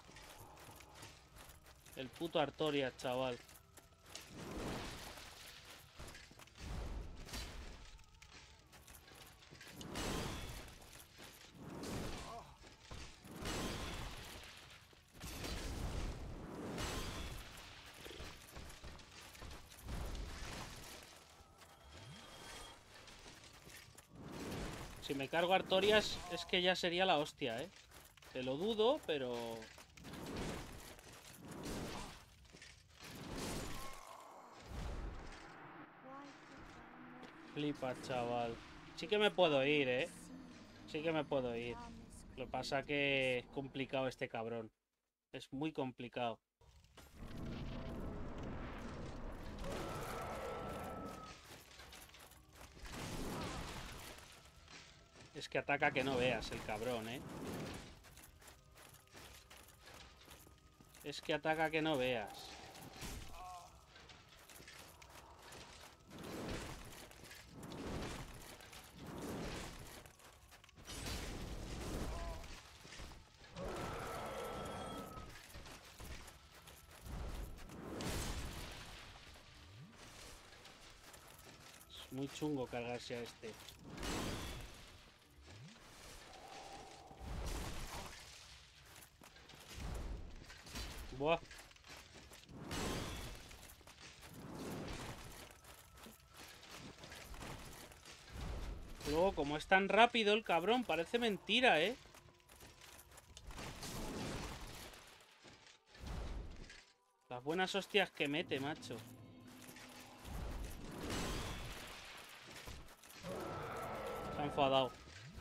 El puto Artorias, chaval. Si me cargo Artorias es que ya sería la hostia, ¿eh? Te lo dudo, pero... Flipa, chaval. Sí que me puedo ir, ¿eh? Sí que me puedo ir. Lo que pasa que es complicado este cabrón. Es muy complicado. Es que ataca que no veas el cabrón, ¿eh? Es que ataca que no veas. Es muy chungo cargarse a este. Buah. Luego, como es tan rápido el cabrón, parece mentira, ¿eh? Las buenas hostias que mete, macho. Se ha enfadado.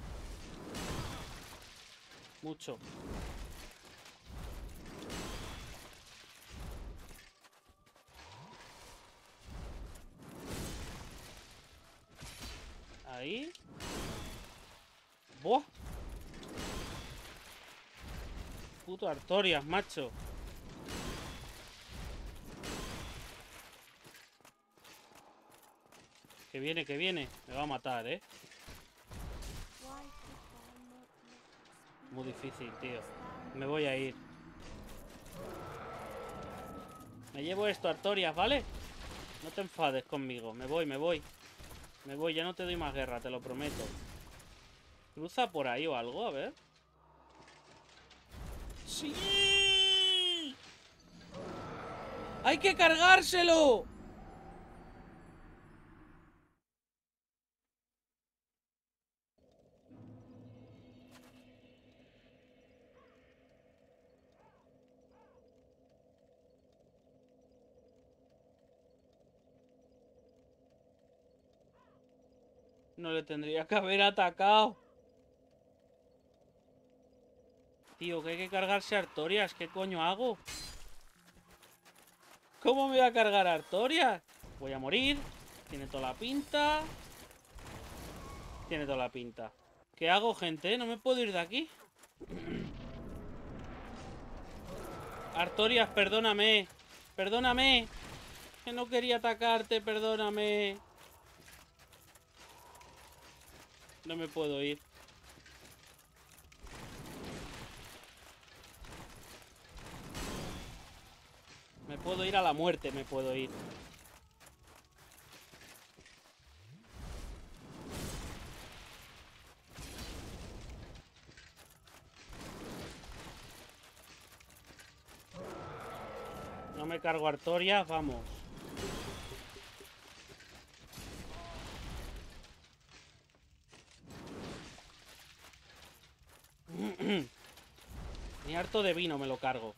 Mucho. Ahí. ¡Buah! Puto Artorias, macho. Que viene, que viene. Me va a matar, ¿eh? Muy difícil, tío. Me voy a ir. Me llevo esto, Artorias, ¿vale? No te enfades conmigo. Me voy, me voy. Me voy, ya no te doy más guerra, te lo prometo. ¿Cruza por ahí o algo? A ver. ¡Sí! ¡Hay que cargárselo! No le tendría que haber atacado. Tío, que hay que cargarse a Artorias. ¿Qué coño hago? ¿Cómo me voy a cargar a Artorias? Voy a morir. Tiene toda la pinta. Tiene toda la pinta. ¿Qué hago, gente? ¿No me puedo ir de aquí? Artorias, perdóname. Perdóname. Que no quería atacarte, perdóname. No me puedo ir. Me puedo ir a la muerte, me puedo ir. No me cargo a Artorias, vamos. Ni harto de vino me lo cargo.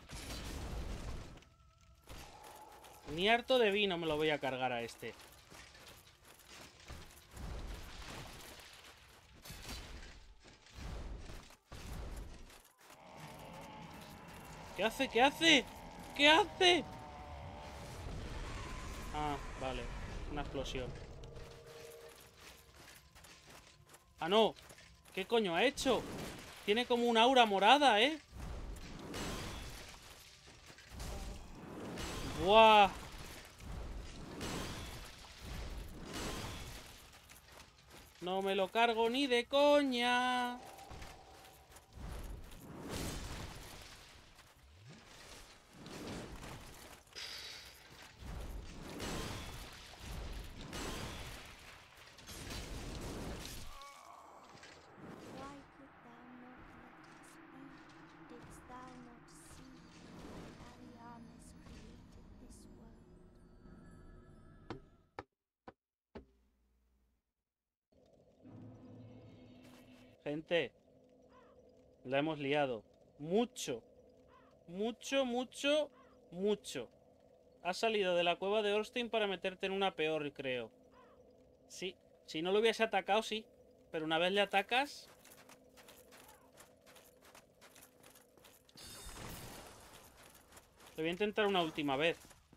Ni harto de vino me lo voy a cargar a este. ¿Qué hace? ¿Qué hace? ¿Qué hace? Ah, vale. Una explosión. Ah, no. ¿Qué coño ha hecho? Tiene como una aura morada, ¿eh? ¡Buah! No me lo cargo ni de coña. Gente, la hemos liado. Mucho. Mucho, mucho, mucho. Has salido de la cueva de Orstein para meterte en una peor, creo. Sí. Si no lo hubiese atacado, sí. Pero una vez le atacas... Lo voy a intentar una última vez.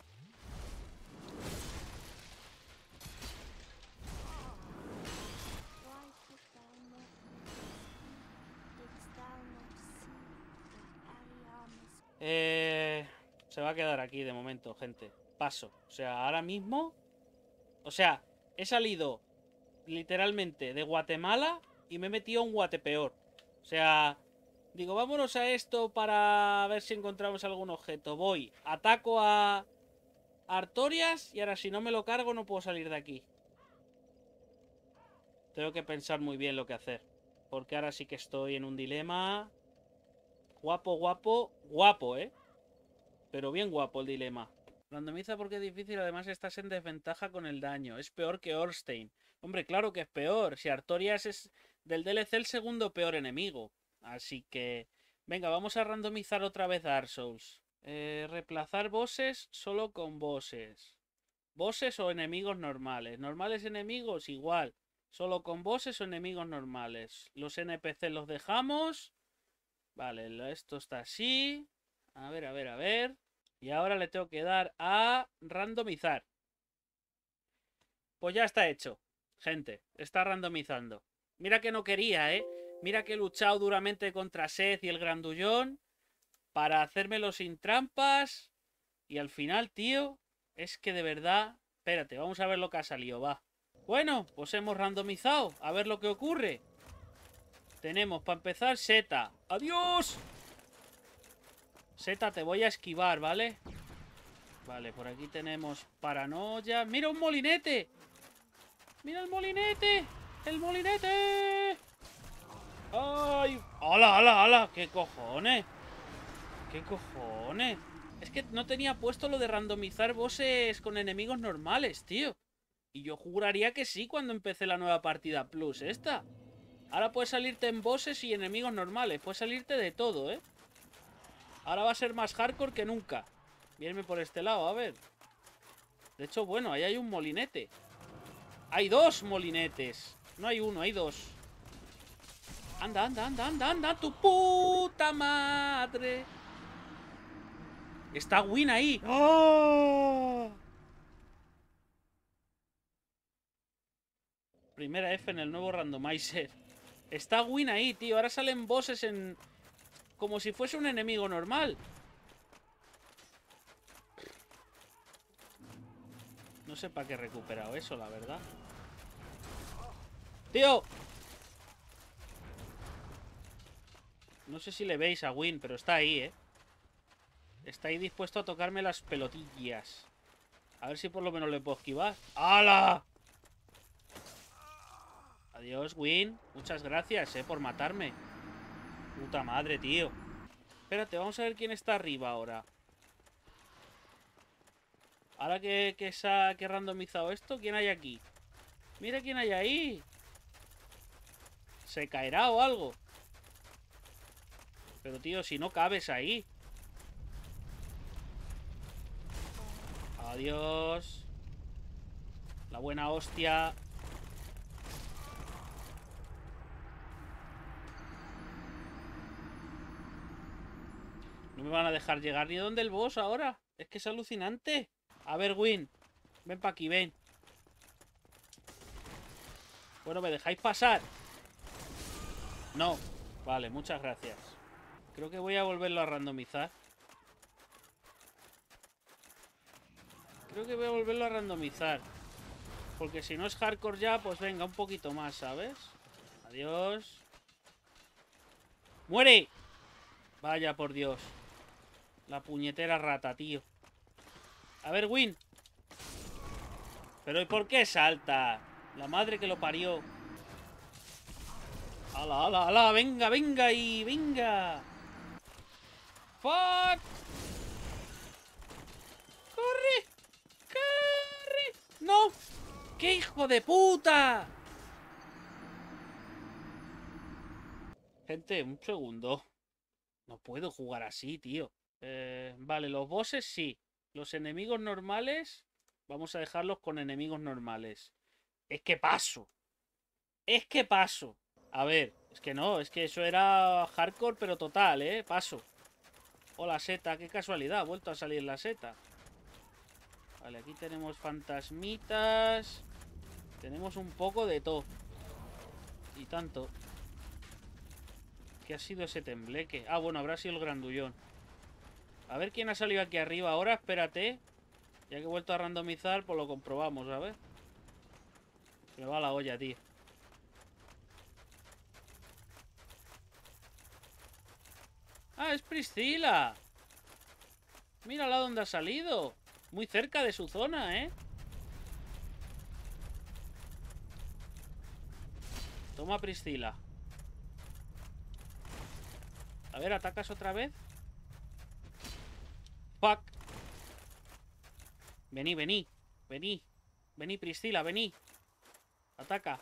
Eh, se va a quedar aquí de momento, gente. Paso. O sea, ahora mismo... O sea, he salido literalmente de Guatemala y me he metido a un Guatepeor. O sea, digo, vámonos a esto para ver si encontramos algún objeto. Voy, ataco a Artorias y ahora si no me lo cargo no puedo salir de aquí. Tengo que pensar muy bien lo que hacer. Porque ahora sí que estoy en un dilema... Guapo, guapo, guapo, ¿eh? Pero bien guapo el dilema. Randomiza porque es difícil, además estás en desventaja con el daño. Es peor que Ornstein. Hombre, claro que es peor. Si Artorias es del D L C el segundo peor enemigo. Así que... Venga, vamos a randomizar otra vez Dark Souls. Eh, reemplazar bosses solo con bosses. Bosses o enemigos normales. Normales enemigos igual. Solo con bosses o enemigos normales. Los N P C los dejamos. Vale, esto está así. A ver, a ver, a ver. Y ahora le tengo que dar a randomizar. Pues ya está hecho. Gente, está randomizando. Mira que no quería, ¿eh? Mira que he luchado duramente contra Seth y el Grandullón para hacérmelo sin trampas. Y al final, tío, es que de verdad... Espérate, vamos a ver lo que ha salido, va. Bueno, pues hemos randomizado. A ver lo que ocurre. Tenemos, para empezar, Zeta. ¡Adiós! Zeta, te voy a esquivar, ¿vale? Vale, por aquí tenemos paranoia. ¡Mira un molinete! ¡Mira el molinete! ¡El molinete! ¡Ay! ¡Hala, hala, hala! ¿Qué cojones? ¿Qué cojones? Es que no tenía puesto lo de randomizar bosses con enemigos normales, tío. Y yo juraría que sí cuando empecé la nueva partida plus esta. Ahora puedes salirte en bosses y enemigos normales. Puedes salirte de todo, ¿eh? Ahora va a ser más hardcore que nunca. Vienme por este lado, a ver. De hecho, bueno, ahí hay un molinete. Hay dos molinetes. No hay uno, hay dos. Anda, anda, anda, anda, anda. Tu puta madre. Está Win ahí. ¡Oh! Primera F en el nuevo randomizer. Está Win ahí, tío. Ahora salen bosses en... como si fuese un enemigo normal. No sé para qué he recuperado eso, la verdad. ¡Tío! No sé si le veis a Win, pero está ahí, ¿eh? Está ahí dispuesto a tocarme las pelotillas. A ver si por lo menos le puedo esquivar. ¡Hala! Adiós, Win. Muchas gracias, ¿eh? Por matarme. Puta madre, tío. Espérate, vamos a ver quién está arriba ahora. Ahora que, que se ha que he randomizado esto, ¿quién hay aquí? Mira quién hay ahí. Se caerá o algo. Pero, tío, si no cabes ahí. Adiós. La buena hostia. No me van a dejar llegar ni donde el boss ahora. Es que es alucinante. A ver, Win. Ven pa' aquí, ven. Bueno, ¿me dejáis pasar? No. Vale, muchas gracias. Creo que voy a volverlo a randomizar. Creo que voy a volverlo a randomizar. Porque si no es hardcore ya, pues venga, un poquito más, ¿sabes? Adiós. ¡Muere! Vaya, por Dios. La puñetera rata, tío. A ver, Win. Pero ¿y por qué salta? La madre que lo parió. ¡Hala, hala, hala! ¡Venga, venga y venga! ¡Fuck! ¡Corre! ¡Corre! ¡No! ¡Qué hijo de puta! Gente, un segundo. No puedo jugar así, tío. Eh, vale, los bosses sí. Los enemigos normales... Vamos a dejarlos con enemigos normales. Es que paso. Es que paso. A ver, es que no, es que eso era hardcore, pero total, ¿eh? Paso. Hola, seta, qué casualidad, ha vuelto a salir la seta. Vale, aquí tenemos fantasmitas. Tenemos un poco de todo. Y tanto. ¿Qué ha sido ese tembleque? Ah, bueno, habrá sido el grandullón. A ver quién ha salido aquí arriba ahora, espérate. Ya que he vuelto a randomizar, pues lo comprobamos, a ver. Me va la olla, tío. ¡Ah, es Priscila! Mírala dónde ha salido. Muy cerca de su zona, ¿eh? Toma, Priscila. A ver, ¿atacas otra vez? ¡Fuck! Vení, vení. Vení. Vení, Priscila, vení. Ataca.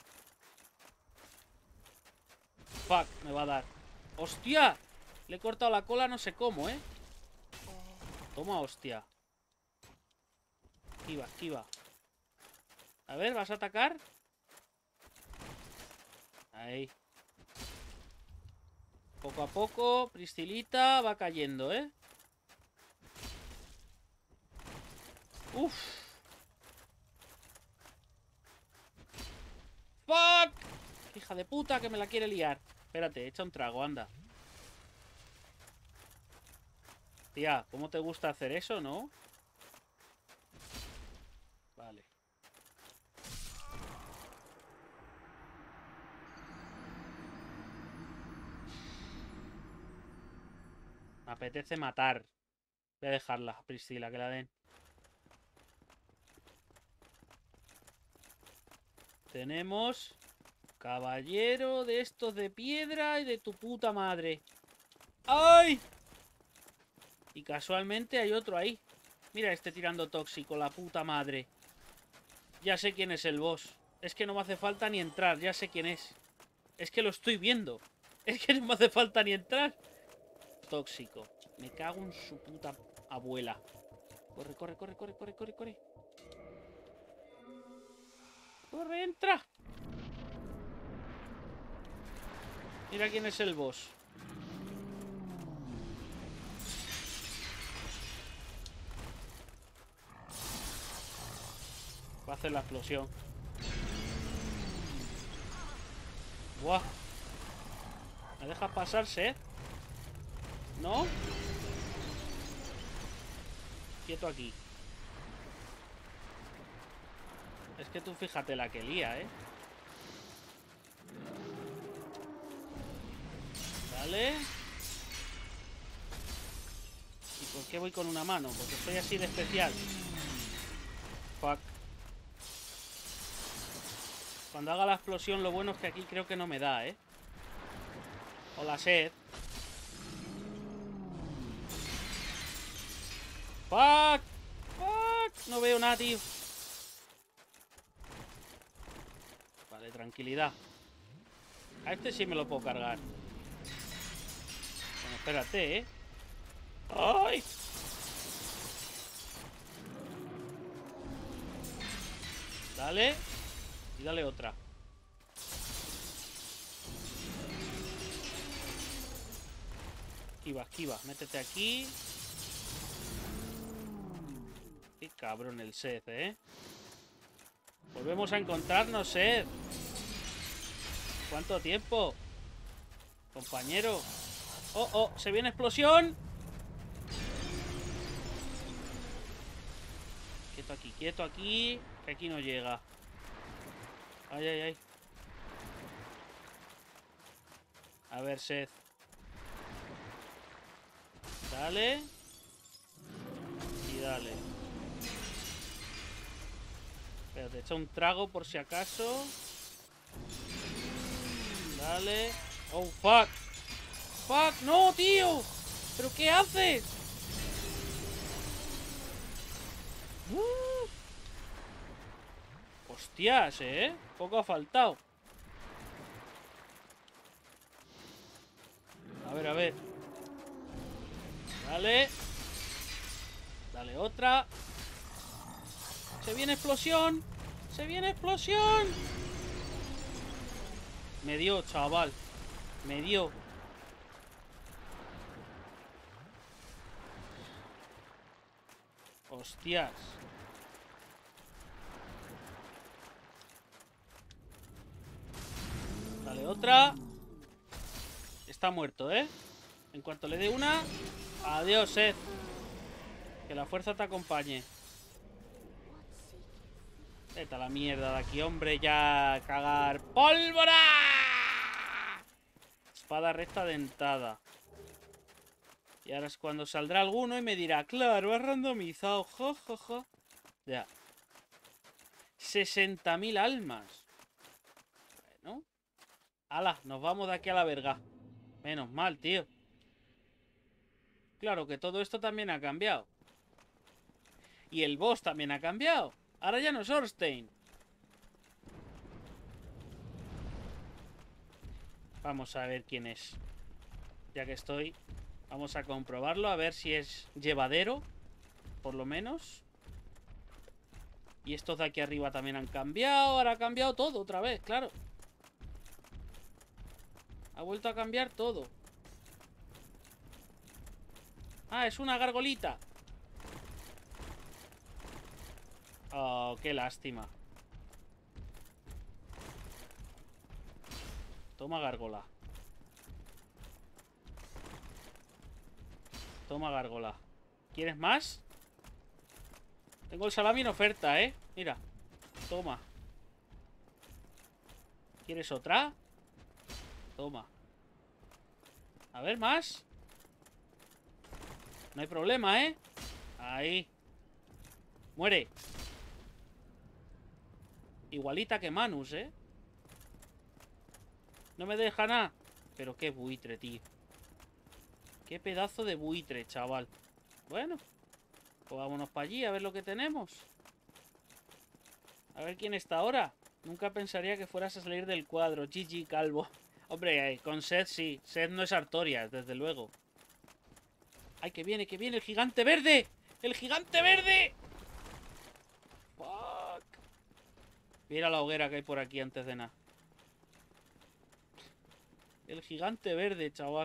Fuck, me va a dar. ¡Hostia! Le he cortado la cola no sé cómo, ¿eh? Toma, hostia. Esquiva, esquiva. A ver, ¿vas a atacar? Ahí. Poco a poco, Priscilita va cayendo, ¿eh? Uf. Fuck. Hija de puta que me la quiere liar. Espérate, echa un trago, anda. Tía, ¿cómo te gusta hacer eso, no? Vale. Me apetece matar. Voy a dejarla, Priscila, que la den. Tenemos... Caballero de estos de piedra y de tu puta madre. ¡Ay! Y casualmente hay otro ahí. Mira este tirando tóxico, la puta madre. Ya sé quién es el boss. Es que no me hace falta ni entrar, ya sé quién es. Es que lo estoy viendo. Es que no me hace falta ni entrar. Tóxico. Me cago en su puta abuela. Corre, corre, corre, corre, corre, corre, corre. Corre, entra. Mira quién es el boss. Va a hacer la explosión. Buah. ¿Me dejas pasarse? ¿No? Quieto aquí. Es que tú fíjate la que lía, ¿eh? Vale. ¿Y por qué voy con una mano? Porque soy así de especial. Fuck. Cuando haga la explosión, lo bueno es que aquí creo que no me da, ¿eh? O la sed. Fuck. Fuck. No veo nada, tío. Vale, tranquilidad. A este sí me lo puedo cargar. Bueno, espérate, ¿eh? ¡Ay! Dale. Y dale otra. Esquiva, esquiva. Métete aquí. Qué cabrón el Seth, ¿eh? Volvemos a encontrarnos, Seth. ¿Cuánto tiempo? Compañero. ¡Oh, oh! ¡Se viene explosión! Quieto aquí, quieto aquí. Que aquí no llega. Ay, ay, ay. A ver, Seth. Dale. Y dale. Espérate, echa un trago por si acaso. Dale. Oh, fuck. Fuck, no, tío. ¿Pero qué haces? Uh. Hostias, eh. Poco ha faltado. A ver, a ver. Dale. Dale otra. ¡Se viene explosión! ¡Se viene explosión! Me dio, chaval. Me dio. Hostias. Dale otra. Está muerto, ¿eh? En cuanto le dé una... Adiós, Seth. Que la fuerza te acompañe. Vete a la mierda de aquí, hombre. Ya cagar. ¡Pólvora! Espada recta dentada. Y ahora es cuando saldrá alguno y me dirá, claro, has randomizado. Jo, jo, jo. Ya. sesenta mil almas. Bueno. Ala, nos vamos de aquí a la verga. Menos mal, tío. Claro que todo esto también ha cambiado. Y el boss también ha cambiado. Ahora ya no es Orstein. Vamos a ver quién es. Ya que estoy, vamos a comprobarlo. A ver si es llevadero. Por lo menos. Y estos de aquí arriba también han cambiado. Ahora ha cambiado todo otra vez, claro. Ha vuelto a cambiar todo. Ah, es una gargolita. Oh, qué lástima. Toma, gárgola. Toma, gárgola. ¿Quieres más? Tengo el salami en oferta, ¿eh? Mira. Toma. ¿Quieres otra? Toma. A ver, más. No hay problema, ¿eh? Ahí. Muere. Igualita que Manus, ¿eh? No me deja nada. Pero qué buitre, tío. Qué pedazo de buitre, chaval. Bueno. Pues vámonos para allí a ver lo que tenemos. A ver quién está ahora. Nunca pensaría que fueras a salir del cuadro. G G, calvo. Hombre, con Seth sí. Seth no es Artorias, desde luego. ¡Ay, que viene, que viene! ¡El gigante verde! ¡El gigante verde! ¡Fuck! Mira la hoguera que hay por aquí antes de nada. El gigante verde, chaval.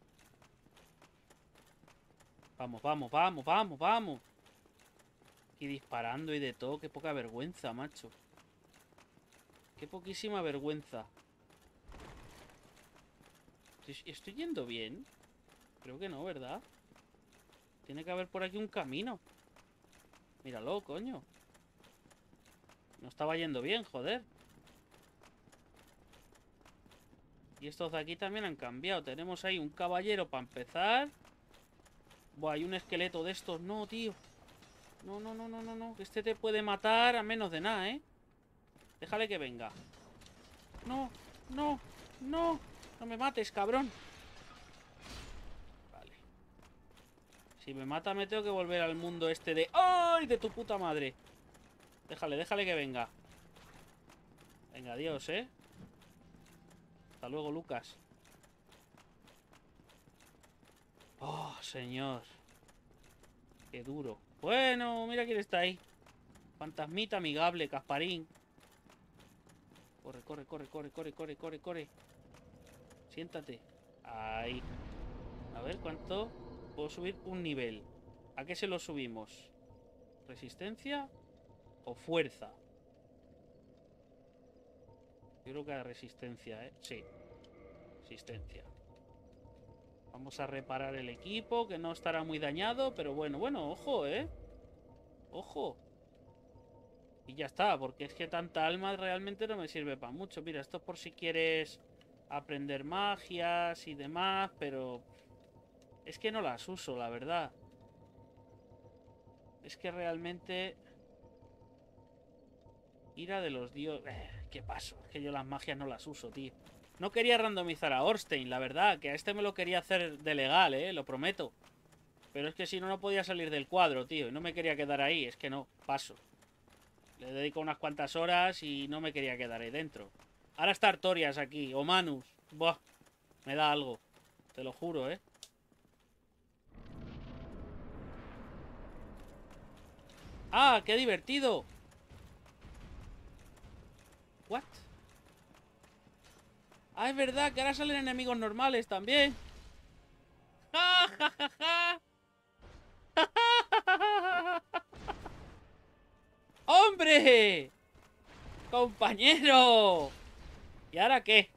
Vamos, vamos, vamos, vamos, vamos. Y disparando y de todo. Qué poca vergüenza, macho. Qué poquísima vergüenza. ¿Estoy, estoy yendo bien? Creo que no, ¿verdad? Tiene que haber por aquí un camino. Míralo, coño. No estaba yendo bien, joder. Y estos de aquí también han cambiado. Tenemos ahí un caballero para empezar. Buah, hay un esqueleto de estos. No, tío. No, no, no, no, no, no. Este te puede matar a menos de nada, ¿eh? Déjale que venga. No, no, no. No me mates, cabrón. Vale. Si me mata me tengo que volver al mundo este de... ¡Ay! De tu puta madre. Déjale, déjale que venga. Venga, adiós, ¿eh? Hasta luego, Lucas. Oh, señor. Qué duro. Bueno, mira quién está ahí. Fantasmita amigable, Casparín. Corre, corre, corre, corre, corre, corre, corre, corre. Siéntate. Ahí. A ver, ¿cuánto? Puedo subir un nivel. ¿A qué se lo subimos? ¿Resistencia o fuerza? Yo creo que a resistencia, ¿eh? Sí. Resistencia. Vamos a reparar el equipo, que no estará muy dañado, pero bueno, bueno, ojo, ¿eh? Ojo. Y ya está, porque es que tanta alma realmente no me sirve para mucho. Mira, esto es por si quieres aprender magias y demás, pero... es que no las uso, la verdad. Es que realmente... ira de los dioses... Eh, ¿qué paso? Es que yo las magias no las uso, tío. No quería randomizar a Orstein, la verdad. Que a este me lo quería hacer de legal, eh, lo prometo. Pero es que si no, no podía salir del cuadro, tío. Y no me quería quedar ahí, es que no, paso. Le dedico unas cuantas horas y no me quería quedar ahí dentro. Ahora está Artorias aquí, o Manus. Buah, me da algo. Te lo juro, eh. ¡Ah, qué divertido! ¿What? Ah, es verdad que ahora salen enemigos normales también. ¡Ja, ja, ja, ja! ¡Hombre! ¡Compañero! ¿Y ahora qué?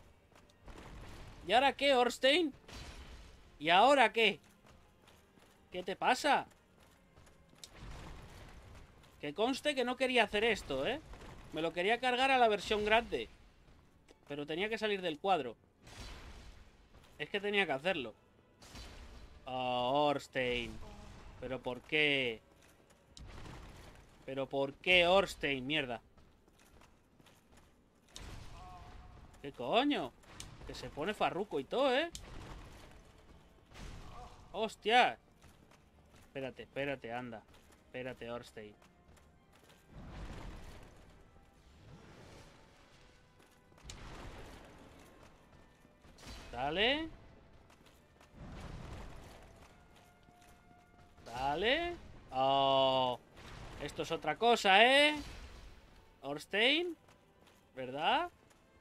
¿Y ahora qué, Orstein? ¿Y ahora qué? ¿Qué te pasa? Que conste que no quería hacer esto, ¿eh? Me lo quería cargar a la versión grande. Pero tenía que salir del cuadro. Es que tenía que hacerlo. Oh, Orstein. ¿Pero por qué? ¿Pero por qué, Orstein? Mierda. ¿Qué coño? Que se pone farruco y todo, ¿eh? ¡Hostia! Espérate, espérate, anda. Espérate, Orstein. Dale. Dale. Oh. Esto es otra cosa, ¿eh? Orstein. ¿Verdad?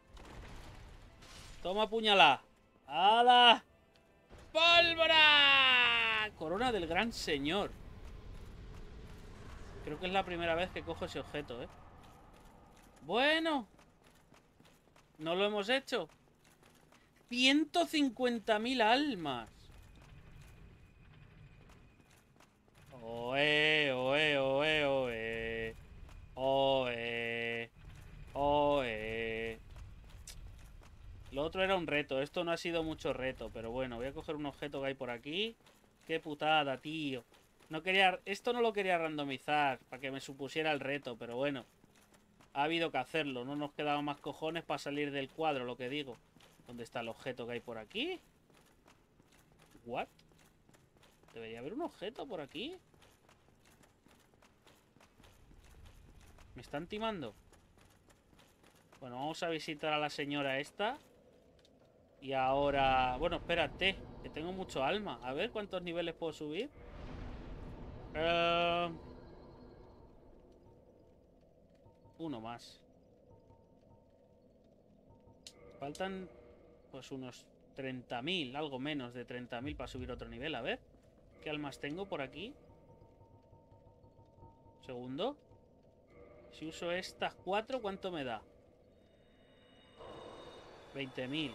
Toma puñalá. ¡Hala! ¡Pólvora! Corona del Gran Señor. Creo que es la primera vez que cojo ese objeto, ¿eh? Bueno. No lo hemos hecho. ciento cincuenta mil almas. Oe, oe, oe, oe. Oe. Oe. Lo otro era un reto. Esto no ha sido mucho reto. Pero bueno, voy a coger un objeto que hay por aquí. Qué putada, tío. No quería... Esto no lo quería randomizar para que me supusiera el reto. Pero bueno. Ha habido que hacerlo. No nos quedaban más cojones para salir del cuadro, lo que digo. ¿Dónde está el objeto que hay por aquí? ¿What? Debería haber un objeto por aquí. ¿Me están timando? Bueno, vamos a visitar a la señora esta. Y ahora... Bueno, espérate, que tengo mucho alma. A ver, ¿cuántos niveles puedo subir? Uh... Uno más. Faltan, pues, unos treinta mil, algo menos de treinta mil para subir otro nivel. A ver, ¿qué almas tengo por aquí? Segundo. Si uso estas cuatro, ¿cuánto me da? veinte mil.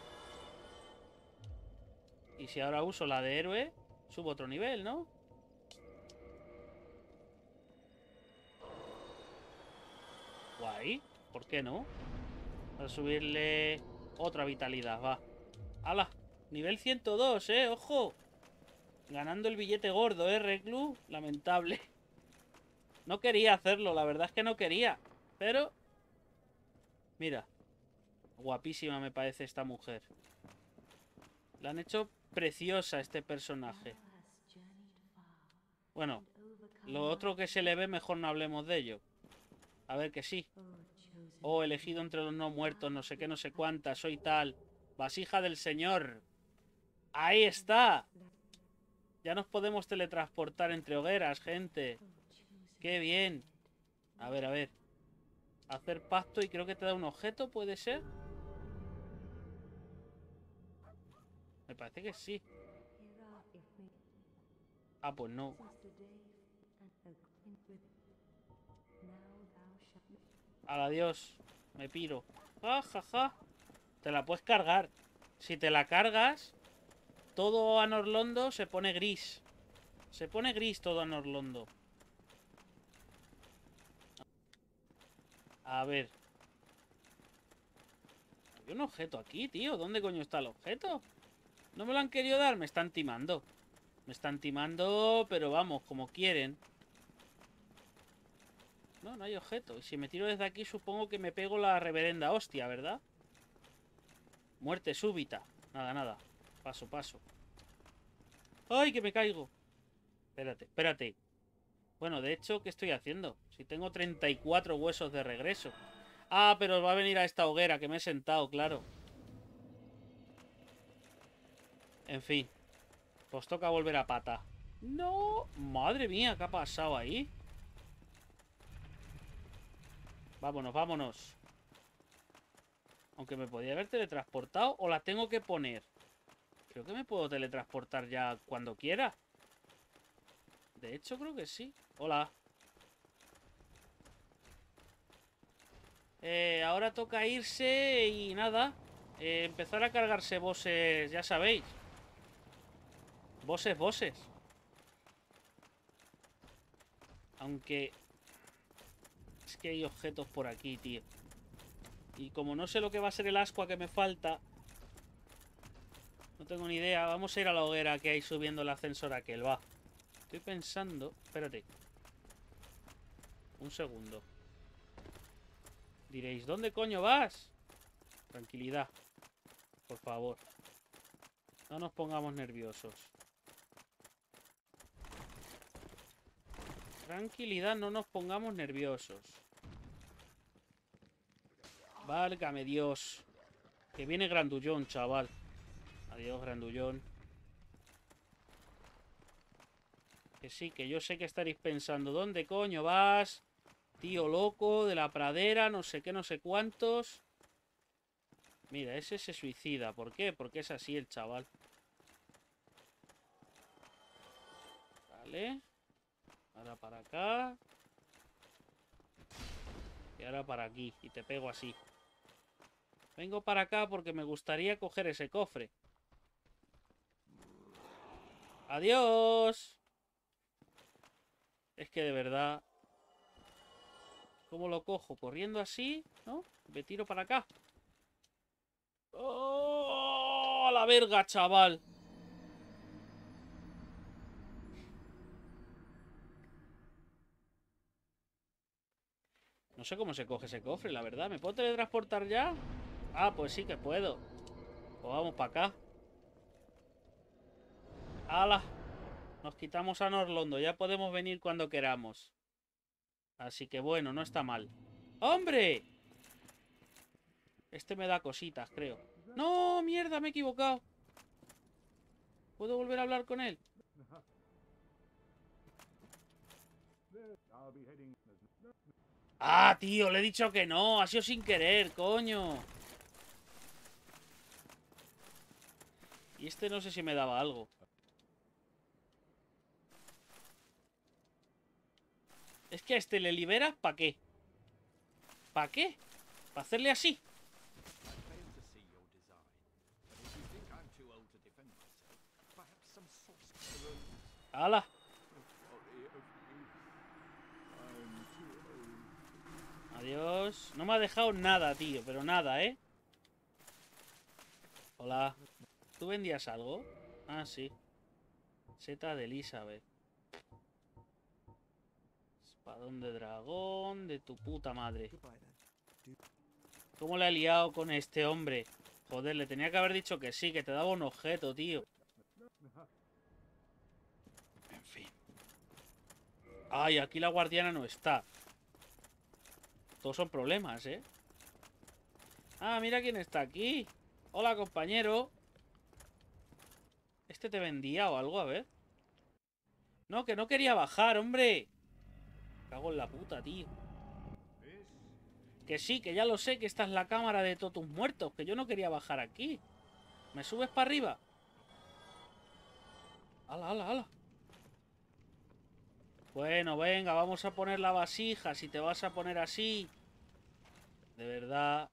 Y si ahora uso la de héroe, subo otro nivel, ¿no? Guay. ¿Por qué no? Para subirle otra vitalidad, va. ¡Hala! Nivel ciento dos, ¿eh? ¡Ojo! Ganando el billete gordo, ¿eh, Reclu? Lamentable. No quería hacerlo, la verdad es que no quería. Pero... Mira. Guapísima me parece esta mujer. La han hecho preciosa este personaje. Bueno, lo otro que se le ve, mejor no hablemos de ello. A ver que sí. Oh, elegido entre los no muertos, no sé qué, no sé cuántas, soy tal. Vasija del Señor. Ahí está. Ya nos podemos teletransportar entre hogueras, gente. Qué bien. A ver, a ver. Hacer pacto y creo que te da un objeto, ¿puede ser? Me parece que sí. Ah, pues no. Al adiós. Me piro. Ja, ja, ja. Te la puedes cargar. Si te la cargas, todo Anorlondo se pone gris. Se pone gris todo Anorlondo. A ver. Hay un objeto aquí, tío. ¿Dónde coño está el objeto? ¿No me lo han querido dar? Me están timando. Me están timando, pero vamos, como quieren. No, no hay objeto. Y si me tiro desde aquí, supongo que me pego la reverenda hostia, ¿verdad? Muerte súbita. Nada, nada. Paso, paso. ¡Ay, que me caigo! Espérate, espérate. Bueno, de hecho, ¿qué estoy haciendo? Si tengo treinta y cuatro huesos de regreso. Ah, pero va a venir a esta hoguera que me he sentado, claro. En fin. Pues toca volver a pata. ¡No! Madre mía, ¿qué ha pasado ahí? Vámonos, vámonos. Aunque me podría haber teletransportado. ¿O la tengo que poner? Creo que me puedo teletransportar ya cuando quiera. De hecho, creo que sí. Hola. Eh, ahora toca irse y nada. Eh, empezar a cargarse bosses, ya sabéis. Bosses, bosses. Aunque... Es que hay objetos por aquí, tío. Y como no sé lo que va a ser el ascua que me falta... No tengo ni idea. Vamos a ir a la hoguera que hay subiendo el ascensor aquel, va. Estoy pensando... Espérate. Un segundo. Diréis, ¿dónde coño vas? Tranquilidad. Por favor. No nos pongamos nerviosos. Tranquilidad, no nos pongamos nerviosos. Válgame Dios. Que viene Grandullón, chaval. Adiós, Grandullón. Que sí, que yo sé que estaréis pensando, ¿dónde coño vas? Tío loco de la pradera, no sé qué, no sé cuántos. Mira, ese se suicida. ¿Por qué? Porque es así el chaval. Vale. Ahora para acá. Y ahora para aquí. Y te pego así. Vengo para acá porque me gustaría coger ese cofre. ¡Adiós! Es que de verdad... ¿Cómo lo cojo? ¿Corriendo así? ¿No? Me tiro para acá. ¡Oh! ¡A la verga, chaval! No sé cómo se coge ese cofre, la verdad. ¿Me puedo teletransportar ya? Ah, pues sí que puedo. Pues vamos para acá. ¡Hala! Nos quitamos a Norlondo. Ya podemos venir cuando queramos. Así que bueno, no está mal. ¡Hombre! Este me da cositas, creo. ¡No! ¡Mierda! Me he equivocado. ¿Puedo volver a hablar con él? ¡Ah, tío! Le he dicho que no. Ha sido sin querer, coño. Y este no sé si me daba algo. Es que a este le liberas, ¿para qué? ¿Para qué? ¿Para hacerle así? ¡Hala! Adiós. No me ha dejado nada, tío. Pero nada, ¿eh? Hola. ¿Tú vendías algo? Ah, sí. Seta de Elizabeth. Espadón de dragón de tu puta madre. ¿Cómo le he liado con este hombre? Joder, le tenía que haber dicho que sí, que te daba un objeto, tío. En fin. Ay, aquí la guardiana no está. Todos son problemas, ¿eh? Ah, mira quién está aquí. Hola, compañero. ¿Este te vendía o algo? A ver. No, que no quería bajar, hombre. Cago en la puta, tío. Que sí, que ya lo sé, que esta es la cámara de todos tus muertos. Que yo no quería bajar aquí. ¿Me subes para arriba? ¡Hala, hala, hala! Bueno, venga, vamos a poner la vasija. Si te vas a poner así. De verdad.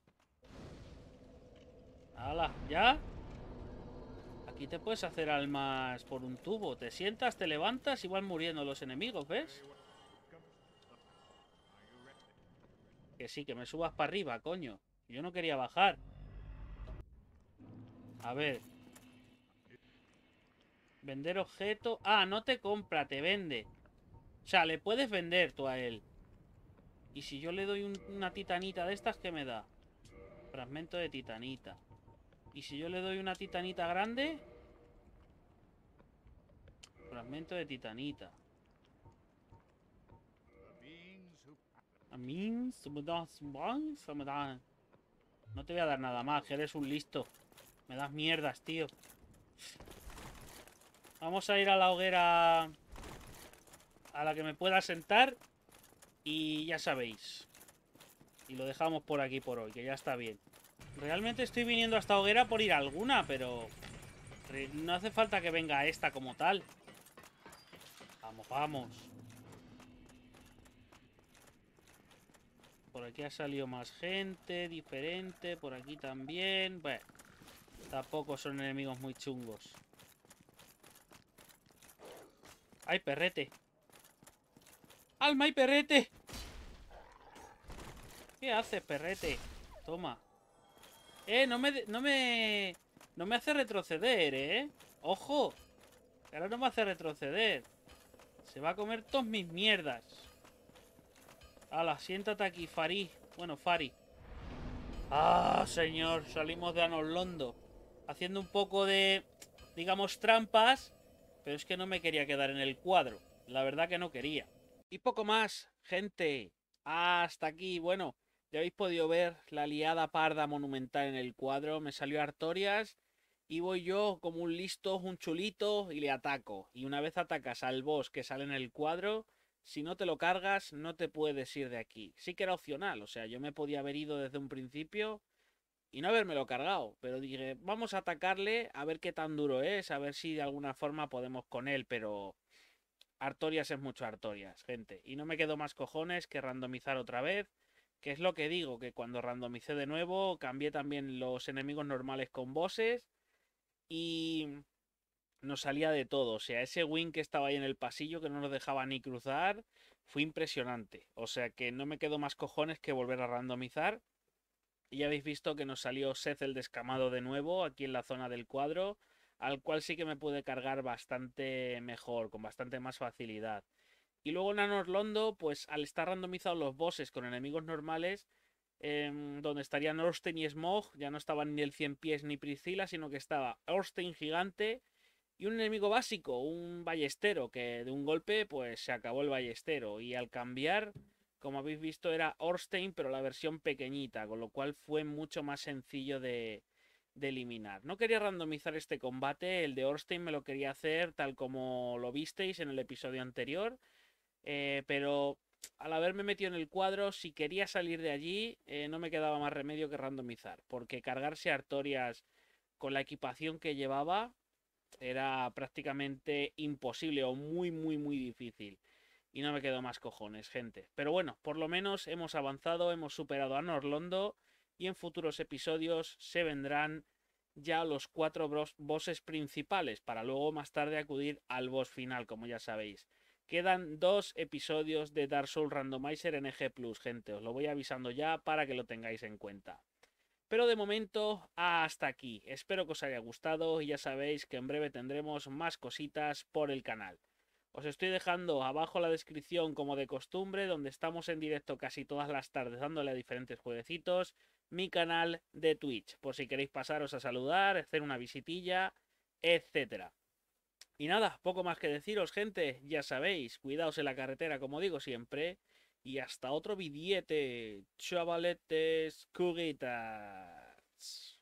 ¡Hala! ¿Ya? Aquí te puedes hacer almas por un tubo. Te sientas, te levantas y van muriendo los enemigos, ¿ves? Que sí, que me subas para arriba, coño. Yo no quería bajar. A ver. Vender objeto. Ah, no te compra, te vende. O sea, le puedes vender tú a él. Y si yo le doy un, una titanita de estas, ¿qué me da? Fragmento de titanita. Y si yo le doy una titanita grande... Fragmento de titanita. A mí... No te voy a dar nada más, que eres un listo. Me das mierdas, tío. Vamos a ir a la hoguera... A la que me pueda sentar. Y ya sabéis. Y lo dejamos por aquí por hoy, que ya está bien. Realmente estoy viniendo a esta hoguera por ir a alguna, pero... No hace falta que venga esta como tal. Vamos, vamos. Por aquí ha salido más gente, diferente. Por aquí también. Bueno, tampoco son enemigos muy chungos. ¡Ay, perrete! ¡Alma y perrete! ¿Qué haces, perrete? Toma. Eh, no me... No me... No me hace retroceder, ¿eh? ¡Ojo! Ahora no me hace retroceder. Se va a comer todas mis mierdas. Hala, siéntate aquí, Fari. Bueno, Fari. Ah, señor, salimos de Anorlondo. Haciendo un poco de, digamos, trampas. Pero es que no me quería quedar en el cuadro. La verdad que no quería. Y poco más, gente. Hasta aquí. Bueno, ya habéis podido ver la liada parda monumental en el cuadro. Me salió Artorias y voy yo como un listo, un chulito y le ataco. Y una vez atacas al boss que sale en el cuadro, si no te lo cargas, no te puedes ir de aquí. Sí que era opcional, o sea, yo me podía haber ido desde un principio y no habérmelo cargado. Pero dije, vamos a atacarle a ver qué tan duro es, a ver si de alguna forma podemos con él, pero Artorias es mucho Artorias, gente. Y no me quedo más cojones que randomizar otra vez. Que es lo que digo, que cuando randomicé de nuevo, cambié también los enemigos normales con bosses. Y nos salía de todo. O sea, ese win que estaba ahí en el pasillo que no nos dejaba ni cruzar, fue impresionante. O sea que no me quedo más cojones que volver a randomizar. Y ya habéis visto que nos salió Seth el descamado de nuevo aquí en la zona del cuadro, al cual sí que me pude cargar bastante mejor, con bastante más facilidad. Y luego en Anor Londo, pues al estar randomizados los bosses con enemigos normales, eh, donde estarían Orstein y Smog, ya no estaban ni el cien pies ni Priscila, sino que estaba Orstein gigante y un enemigo básico, un ballestero, que de un golpe pues se acabó el ballestero. Y al cambiar, como habéis visto, era Orstein, pero la versión pequeñita, con lo cual fue mucho más sencillo de, de eliminar. No quería randomizar este combate, el de Orstein me lo quería hacer tal como lo visteis en el episodio anterior, eh, pero al haberme metido en el cuadro, si quería salir de allí, eh, no me quedaba más remedio que randomizar, porque cargarse a Artorias con la equipación que llevaba era prácticamente imposible o muy, muy, muy difícil. Y no me quedo más cojones, gente. Pero bueno, por lo menos hemos avanzado, hemos superado a Norlondo y en futuros episodios se vendrán ya los cuatro bosses principales para luego más tarde acudir al boss final, como ya sabéis. Quedan dos episodios de Dark Souls Randomizer en E G Plus, gente. Os lo voy avisando ya para que lo tengáis en cuenta. Pero de momento, hasta aquí. Espero que os haya gustado y ya sabéis que en breve tendremos más cositas por el canal. Os estoy dejando abajo la descripción como de costumbre, donde estamos en directo casi todas las tardes dándole a diferentes jueguecitos, mi canal de Twitch, por si queréis pasaros a saludar, hacer una visitilla, etcétera. Y nada, poco más que deciros, gente, ya sabéis, cuidaos en la carretera, como digo siempre, y hasta otro vidiete, chavaletes, curitas.